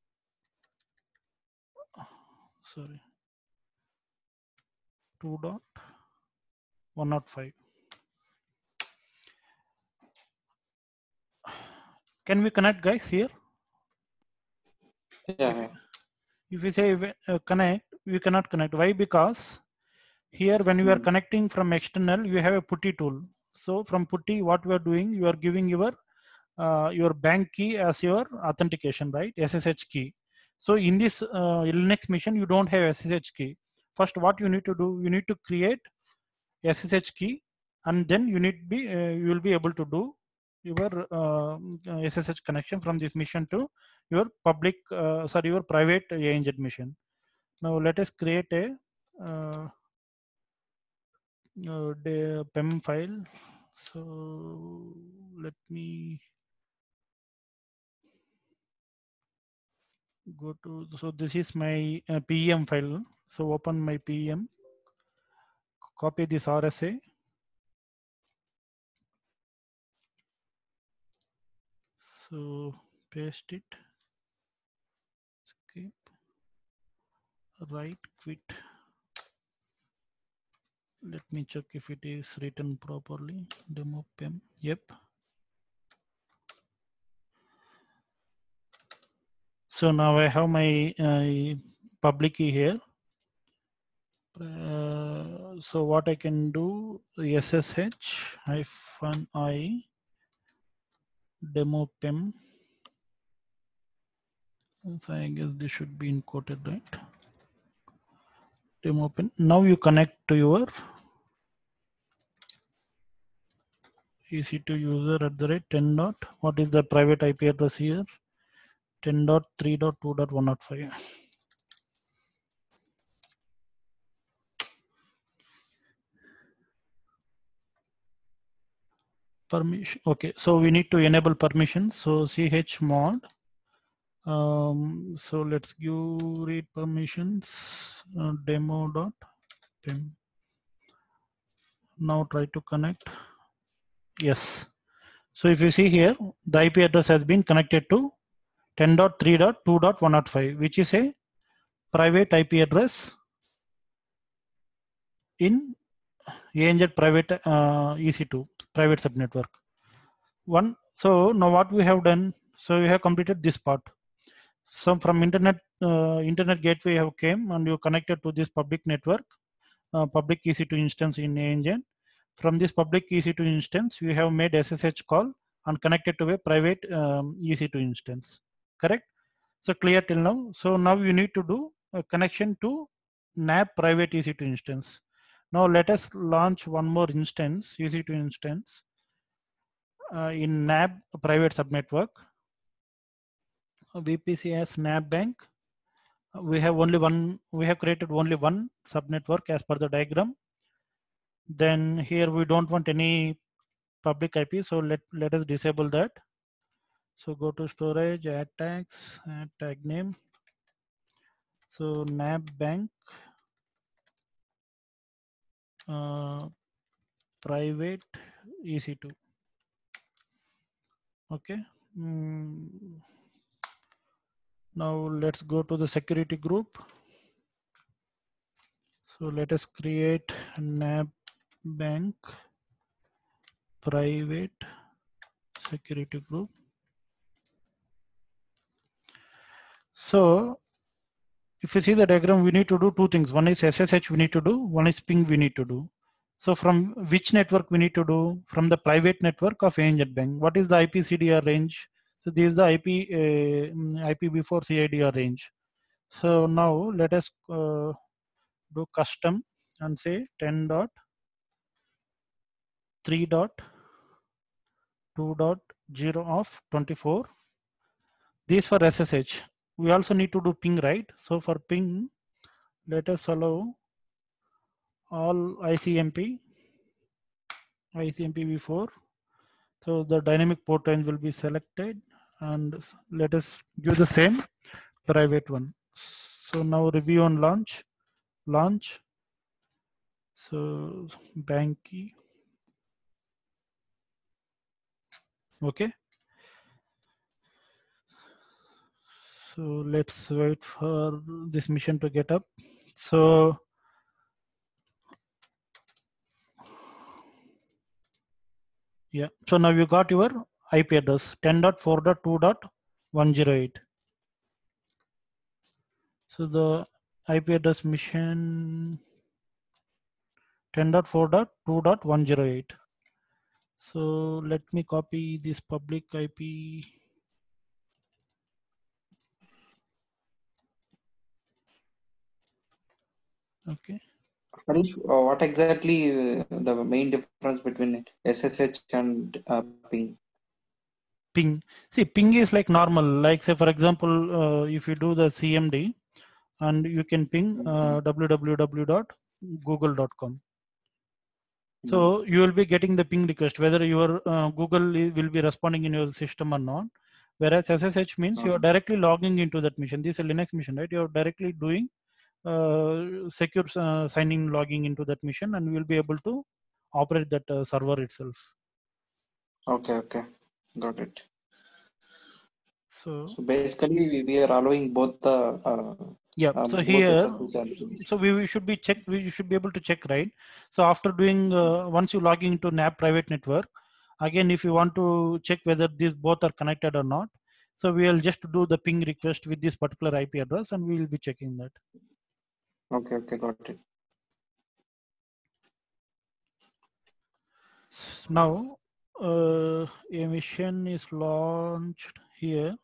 sorry two dot one oh five. Can we connect, guys, here? Yeah, if, yeah. if we say uh, connect, we cannot connect. Why? Because here when you are Mm. connecting from external, you have a putty tool. So from putty, what we are doing, you are giving your uh, your bank key as your authentication, right? S S H key. So in this uh, Linux machine, you don't have S S H key. First, what you need to do, you need to create S S H key, and then you need be uh, you will be able to do your uh, S S H connection from this machine to your public, uh, sorry, your private A N Z machine. Now let us create a uh, uh, the P E M file. So let me go to, so this is my uh, P E M file. So open my P E M, copy this R S A. So paste it, skip, right, quit. Let me check if it is written properly. Demo P E M, yep. So now I have my uh, public key here. Uh, so what I can do, S S H hyphen I demo P E M. So I guess this should be encoded, right? Demo P E M. Now you connect to your E C two user at the rate ten dot. What is the private I P address here? ten dot three dot two dot one oh five. Permission. Okay, so we need to enable permission. So chmod. Um, so let's give read permissions uh, demo dot P E M. Now try to connect. Yes. So if you see here, the I P address has been connected to ten dot three dot two dot one oh five, which is a private I P address in A N Z private uh, E C two, private subnetwork. One. So now what we have done, so we have completed this part. So from internet uh, internet gateway have came and you connected to this public network, uh, public E C two instance in A N Z. From this public E C two instance, we have made S S H call and connected to a private um, E C two instance. Correct? So clear till now. So now you need to do a connection to N A B private E C two instance. Now let us launch one more instance, E C two instance uh, in N A B private subnetwork. V P C as N A B bank. We have only one, we have created only one subnetwork as per the diagram. Then here we don't want any public I P. So let, let us disable that. So go to storage, add tags, add tag name. So N A B bank uh, private E C two. Okay. Mm. Now let's go to the security group. So let us create N A B bank private security group. So if you see the diagram, we need to do two things. One is S S H we need to do, one is ping we need to do. So from which network we need to do? From the private network of A N Z Bank. What is the I P C D R range? So this is the I P uh, I P v four C I D R range. So now let us uh, do custom and say ten dot three dot two dot zero of twenty-four. This for S S H. We also need to do ping, right? So for ping, let us allow all I C M P, I C M P v four. So the dynamic port range will be selected and let us give the same private one. So now review on launch, launch. So bank key. Okay. So let's wait for this mission to get up. So yeah, so now you got your I P address ten dot four dot two dot one zero eight. So the I P address mission ten dot four dot two dot one zero eight. So let me copy this public I P. Okay. Harish, uh, what exactly is the main difference between S S H and uh, ping? Ping. See, ping is like normal. Like say, for example, uh, if you do the C M D, and you can ping uh, w w w dot google dot com. So you will be getting the ping request, whether your uh, Google will be responding in your system or not. Whereas S S H means you are directly logging into that mission. This is a Linux mission, right? You are directly doing uh, secure uh, signing, logging into that mission, and you will be able to operate that uh, server itself. Okay, okay, got it. So, so basically, we, we are allowing both the uh, yeah. um, So here, so we, we should be check. We should be able to check, right? So after doing, uh, once you log into N A B private network, again, if you want to check whether these both are connected or not, so we will just do the ping request with this particular I P address, and we will be checking that. Okay, okay, got it. Now, uh, a mission is launched here.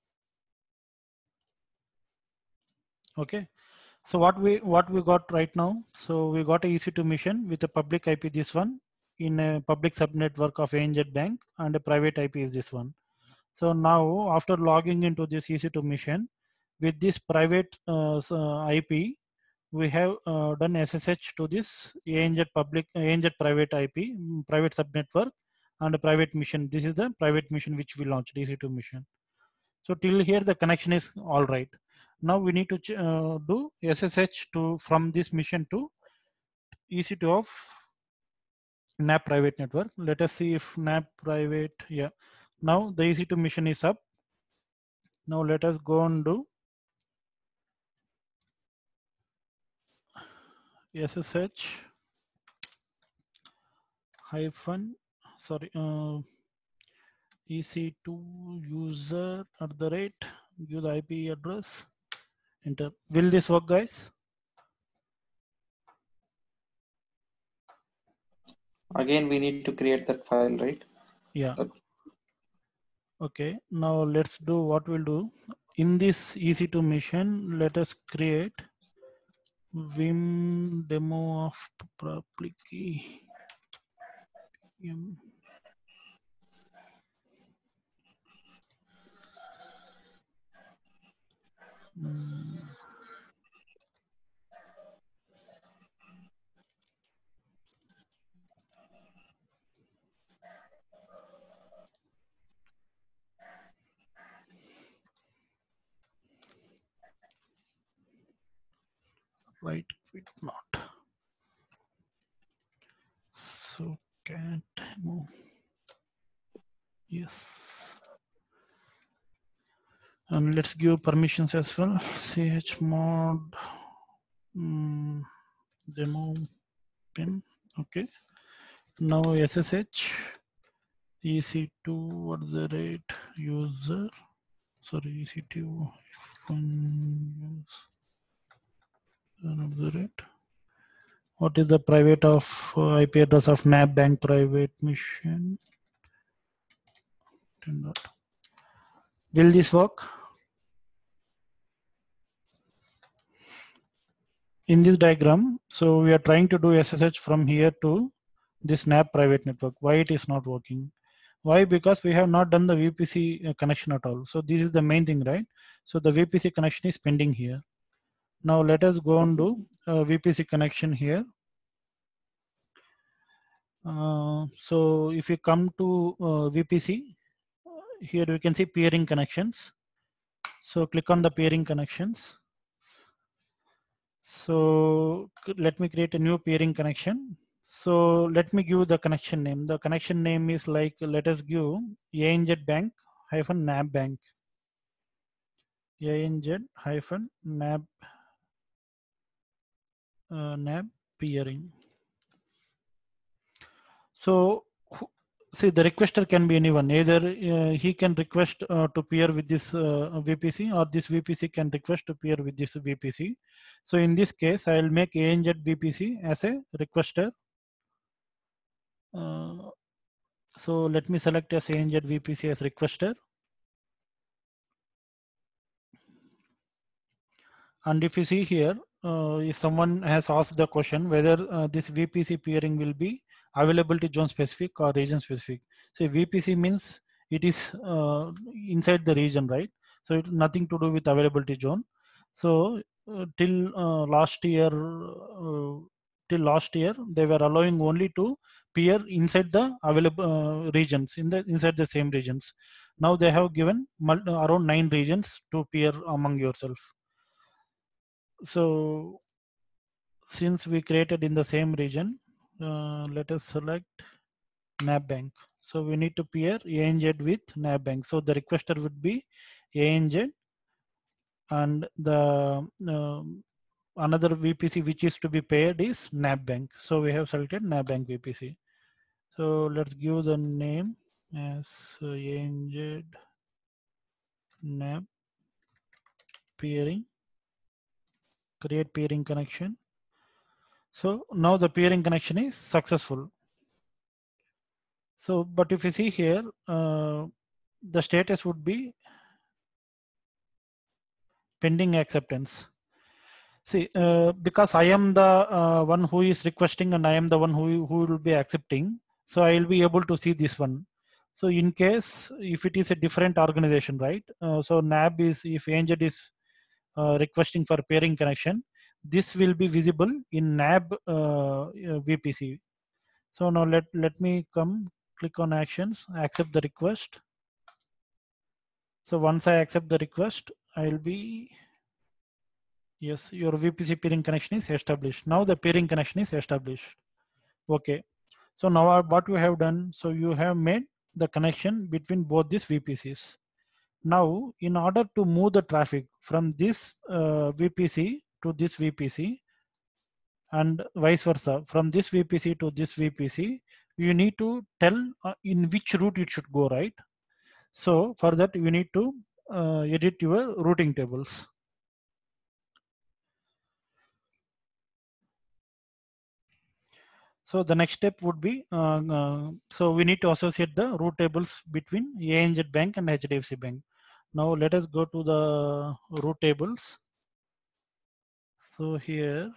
Okay. So what we what we got right now? So we got a E C two mission with a public I P, this one, in a public subnetwork of A N Z Bank, and a private I P is this one. So now after logging into this E C two mission with this private uh, I P, we have uh, done S S H to this A N Z public A N Z private I P, private subnetwork, and a private mission. This is the private mission which we launched, E C two mission. So till here the connection is all right. Now we need to uh, do S S H to from this mission to E C two of N A P private network. Let us see if N A P private, yeah. Now the E C two mission is up. Now let us go and do S S H hyphen, sorry, uh, E C two user at the rate, give the I P address, enter. Will this work, guys? Again, we need to create that file, right? Yeah. Okay, now let's do what we'll do. In this E C two mission, let us create Vim demo of public key. Mm. Right, it not. So cat demo. Yes. And let's give permissions as well. Chmod mm, demo pin. Okay. Now S S H E C two at the rate user. Sorry, E C two use at the rate. What is the private of uh, I P address of N A B bank private mission? Will this work? In this diagram, so we are trying to do S S H from here to this N A B private network. Why it is not working? Why? Because we have not done the V P C connection at all. So this is the main thing, right? So the V P C connection is pending here. Now let us go and do a V P C connection here. Uh, so if you come to uh, V P C, here we can see peering connections. So click on the peering connections. So let me create a new peering connection. So let me give the connection name. The connection name is like, let us give A N Z Bank hyphen N A B Bank. A N Z hyphen N A B, uh, N A B peering. So see, the requester can be anyone. Either uh, he can request uh, to peer with this uh, V P C, or this V P C can request to peer with this V P C. So in this case, I will make A N Z V P C as a requester. Uh, so let me select as A N Z V P C as requester. And if you see here, uh, if someone has asked the question whether uh, this V P C peering will be availability zone specific or region specific. So V P C means it is uh, inside the region, right? So it's nothing to do with availability zone. So uh, till uh, last year, uh, till last year, they were allowing only to peer inside the available uh, regions, in the inside the same regions. Now they have given around nine regions to peer among yourself. So since we created in the same region, uh, let us select N A B Bank. So we need to pair A N Z with N A B Bank. So the requester would be A N Z, and the uh, another V P C which is to be paired is N A B Bank. So we have selected N A B Bank V P C. So let's give the name as uh, A N Z N A B peering. Create peering connection. So now the peering connection is successful. So, but if you see here, uh, the status would be pending acceptance. See, uh, because I am the uh, one who is requesting and I am the one who, who will be accepting, so I will be able to see this one. So in case, if it is a different organization, right? Uh, so N A B is, if A N Z is uh, requesting for pairing connection, this will be visible in N A B uh, V P C. So now let, let me come, click on actions, accept the request. So once I accept the request, I will be, yes, your V P C peering connection is established. Now the peering connection is established. Okay. So now what you have done, so you have made the connection between both these V P Cs. Now, in order to move the traffic from this uh, V P C to this V P C, and vice versa, from this V P C to this V P C, you need to tell uh, in which route it should go, right? So for that, you need to uh, edit your routing tables. So the next step would be, uh, uh, so we need to associate the route tables between A N Z Bank and H D F C Bank. Now let us go to the route tables. So here,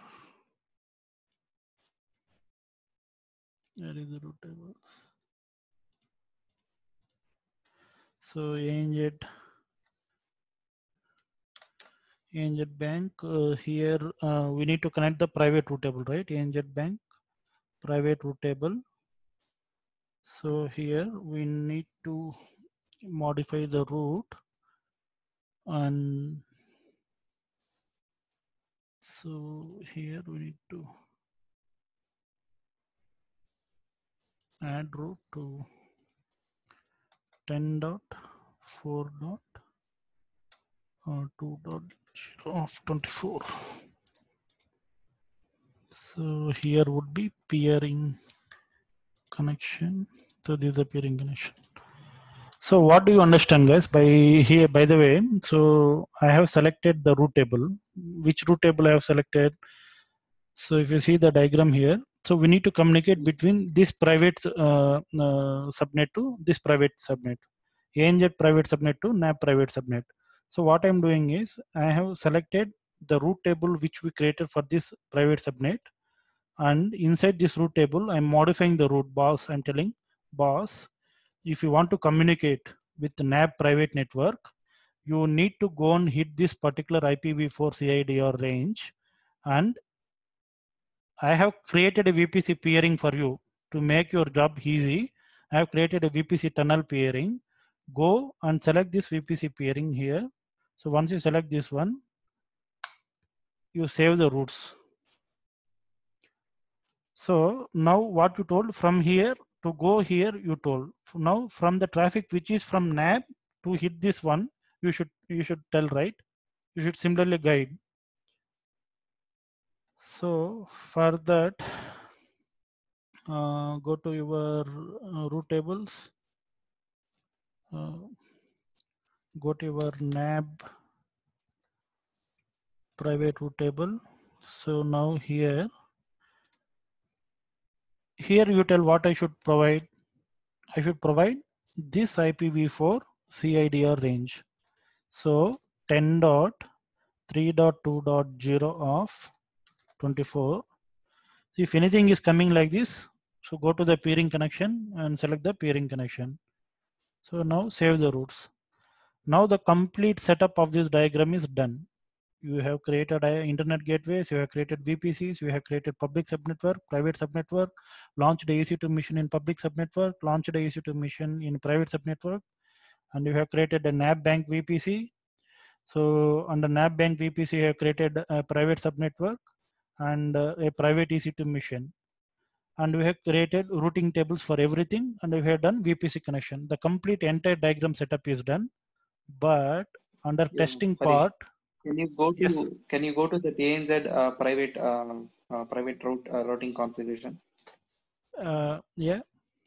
where is the route tables? So A N Z, A N Z Bank, uh, here uh, we need to connect the private route table, right? A N Z Bank, private route table. So here we need to modify the route, and so here we need to add route to ten dot four dot two dot zero of twenty-four. So here would be peering connection. So this is the peering connection. So what do you understand, guys, by here? By the way, so I have selected the route table. Which route table I have selected? So if you see the diagram here, so we need to communicate between this private uh, uh, subnet to this private subnet, A N Z private subnet to N A B private subnet. So what I'm doing is I have selected the route table which we created for this private subnet, and inside this route table, I'm modifying the route. Boss, I'm telling boss, if you want to communicate with the N A B private network, you need to go and hit this particular I P v four C I D R range, and I have created a V P C peering for you to make your job easy. I have created a V P C tunnel peering. Go and select this V P C peering here. So once you select this one, you save the routes. So now what you told, from here to go here, you told. Now from the traffic which is from N A B to hit this one, you should you should tell, right? You should similarly guide. So for that, uh, go to your uh, route tables. Uh, go to your N A B private route table. So now here, here you tell what I should provide. I should provide this I P v four C I D R range. So ten dot three dot two dot zero of twenty-four. If anything is coming like this, so go to the peering connection and select the peering connection. So now save the routes. Now the complete setup of this diagram is done. You have created internet gateways, you have created V P Cs, you have created public subnetwork, private subnetwork, launched a E C two mission in public subnetwork, launched a E C two mission in private subnetwork, and you have created a N A B bank V P C. So under N A B bank V P C, you have created a private subnetwork and uh, a private E C two mission. And we have created routing tables for everything, and we have done V P C connection. The complete entire diagram setup is done, but under Yeah, testing Harish, part, can you go to yes, can you go to the A N Z uh, private uh, uh, private route uh, routing configuration? uh, yeah.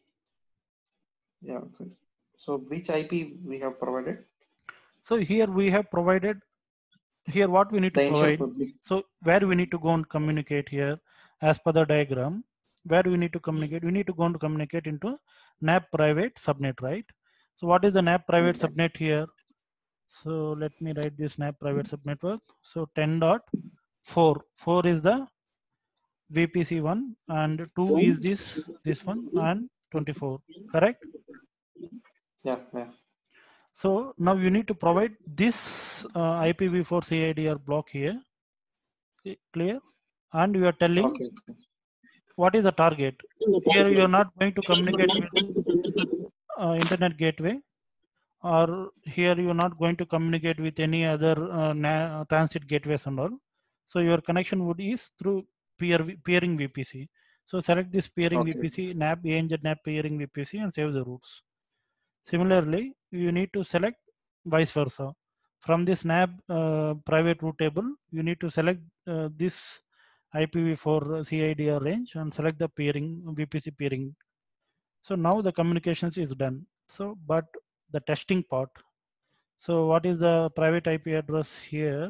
Yeah. So, so which I P we have provided? So here we have provided, here what we need to The initial provide. public. So where we need to go and communicate here, as per the diagram, where we need to communicate, we need to go and communicate into N A B private subnet, right? So what is the N A B private Okay. subnet here? So let me write this N A B private subnetwork. So ten dot four, four is the V P C one and two is this, this one and twenty-four, correct? Yeah, yeah. So now you need to provide this uh, I P v four C I D R block here, clear? And you are telling Okay. what is the target. Here you are not going to communicate with uh, internet gateway, or here you are not going to communicate with any other uh, transit gateways and all. So your connection would is through peer, peering V P C. So select this peering Okay. V P C, N A B, A N Z N A B peering V P C, and save the routes. Similarly, you need to select vice versa. From this N A B uh, private route table, you need to select uh, this I P v four C I D R range and select the peering, V P C peering. So now the communications is done. So, but the testing part. So what is the private I P address here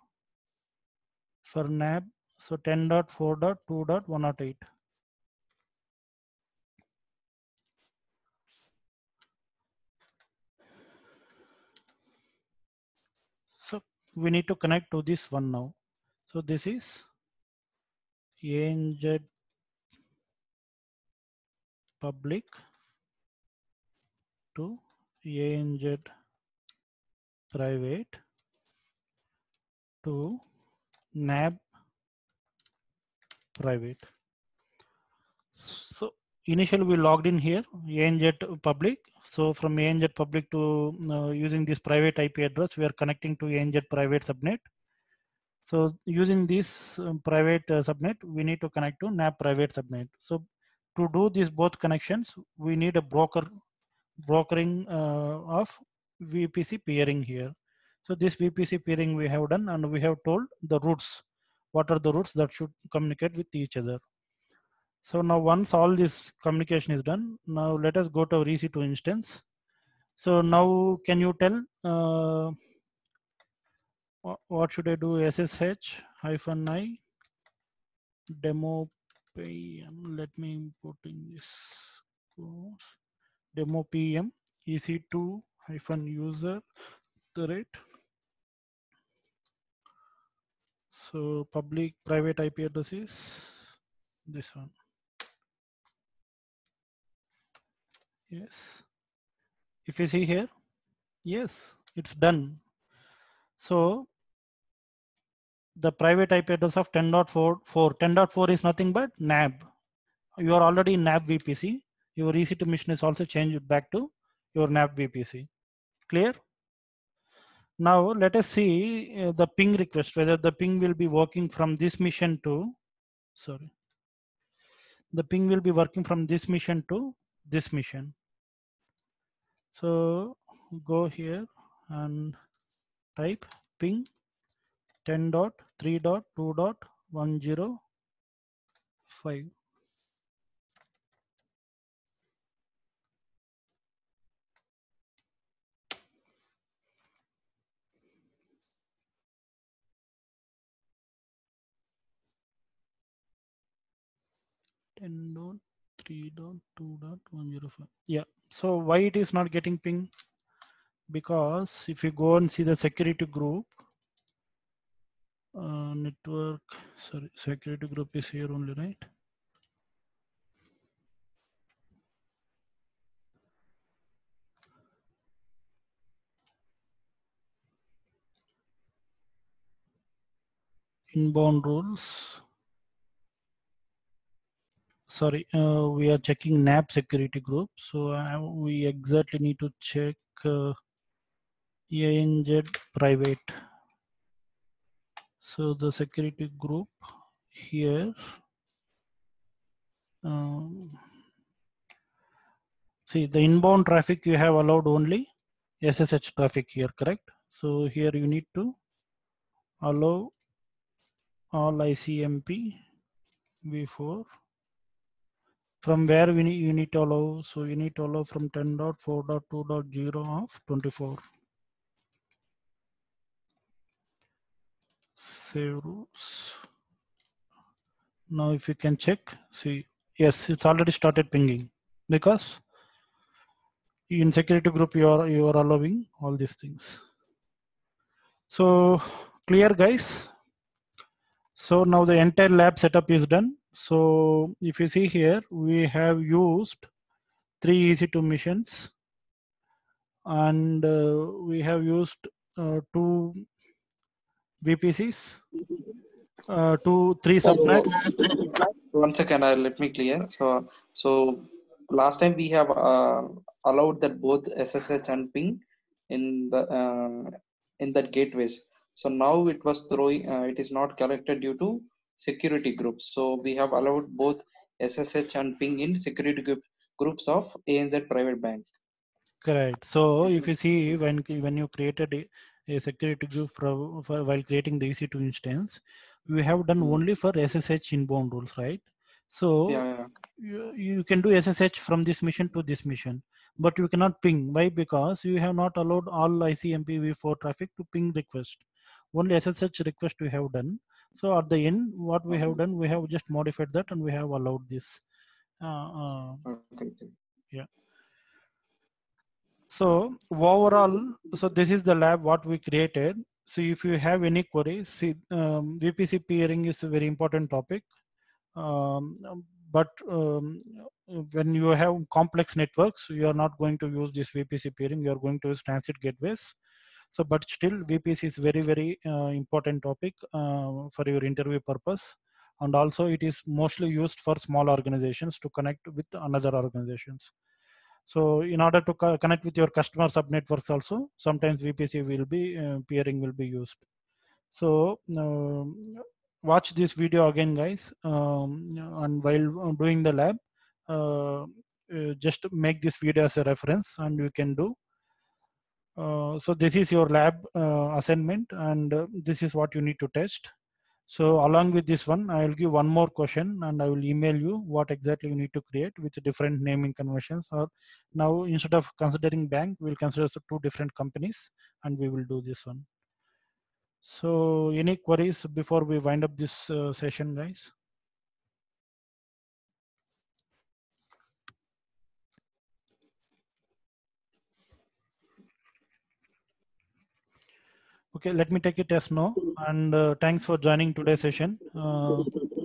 for N A B? So ten dot four dot two dot one oh eight. So we need to connect to this one now. So this is A N Z public to A N Z private to N A B private. So initially we logged in here, A N Z public. So from A N Z public to uh, using this private I P address, we are connecting to A N Z private subnet. So using this um, private uh, subnet, we need to connect to N A B private subnet. So to do these both connections, we need a broker brokering uh, of V P C peering here. So this V P C peering we have done, and we have told the routes. What are the routes that should communicate with each other? So now once all this communication is done, now let us go to our E C two instance. So now can you tell uh, what should I do? S S H hyphen I demo P M. Let me put in this course. Demo P M E C two hyphen user the rate. So public private I P address is this one. Yes. If you see here, yes, it's done. So the private I P address of ten dot four, ten dot four is nothing but N A B. You are already in N A B V P C. Your E C two mission is also changed back to your N A B V P C. Clear? Now let us see uh, the ping request, whether the ping will be working from this mission to, sorry, the ping will be working from this mission to this mission. So go here and type ping ten dot three dot two dot one zero five. ten dot three dot two dot one zero five. Yeah. So why it is not getting ping? Because if you go and see the security group, uh, network, sorry, security group is here only, right? Inbound rules. Sorry, uh, we are checking N A B security group. So uh, we exactly need to check uh, A N Z private. So the security group here. Um, see the inbound traffic you have allowed only S S H traffic here, correct? So here you need to allow all I C M P v four. From where we need, you need to allow, so you need to allow from ten dot four dot two dot zero of twenty-four. Save rules. Now if you can check, see, yes, it's already started pinging because in security group you are you are allowing all these things. So clear, guys. So now the entire lab setup is done. So if you see here, we have used three E C two missions, and uh, we have used uh, two V P Cs, uh, two, three subnets. One second, uh, let me clear. So, so last time we have uh, allowed that both S S H and ping in the uh, in that gateways. So now it was throwing. Uh, it is not collected due to security groups. So we have allowed both S S H and ping in security group, groups of A N Z private bank. Correct. So if you see when when you created a, a security group for, for while creating the E C two instance, we have done Mm. only for S S H inbound rules, right? So Yeah, yeah. you, you can do S S H from this mission to this mission, but you cannot ping. Why? Because you have not allowed all I C M P v four traffic to ping request. Only S S H request we have done. So at the end, what we have done, we have just modified that and we have allowed this. Uh, uh, Okay. Okay. yeah. So overall, so this is the lab what we created. So if you have any queries, see, um, V P C peering is a very important topic. Um, but um, when you have complex networks, you are not going to use this V P C peering. You are going to use transit gateways. So, but still, V P C is very, very uh, important topic uh, for your interview purpose. And also, it is mostly used for small organizations to connect with another organizations. So in order to co connect with your customer subnetworks also, sometimes V P C will be, uh, peering will be used. So um, watch this video again, guys. Um, and while doing the lab, uh, uh, just make this video as a reference and you can do. Uh, so this is your lab uh, assignment and uh, this is what you need to test. So along with this one, I will give one more question and I will email you what exactly you need to create with different naming conventions. Or now instead of considering bank, we'll consider two different companies and we will do this one. So any queries before we wind up this uh, session, guys? Okay, let me take it as no. And uh, thanks for joining today's session. Uh,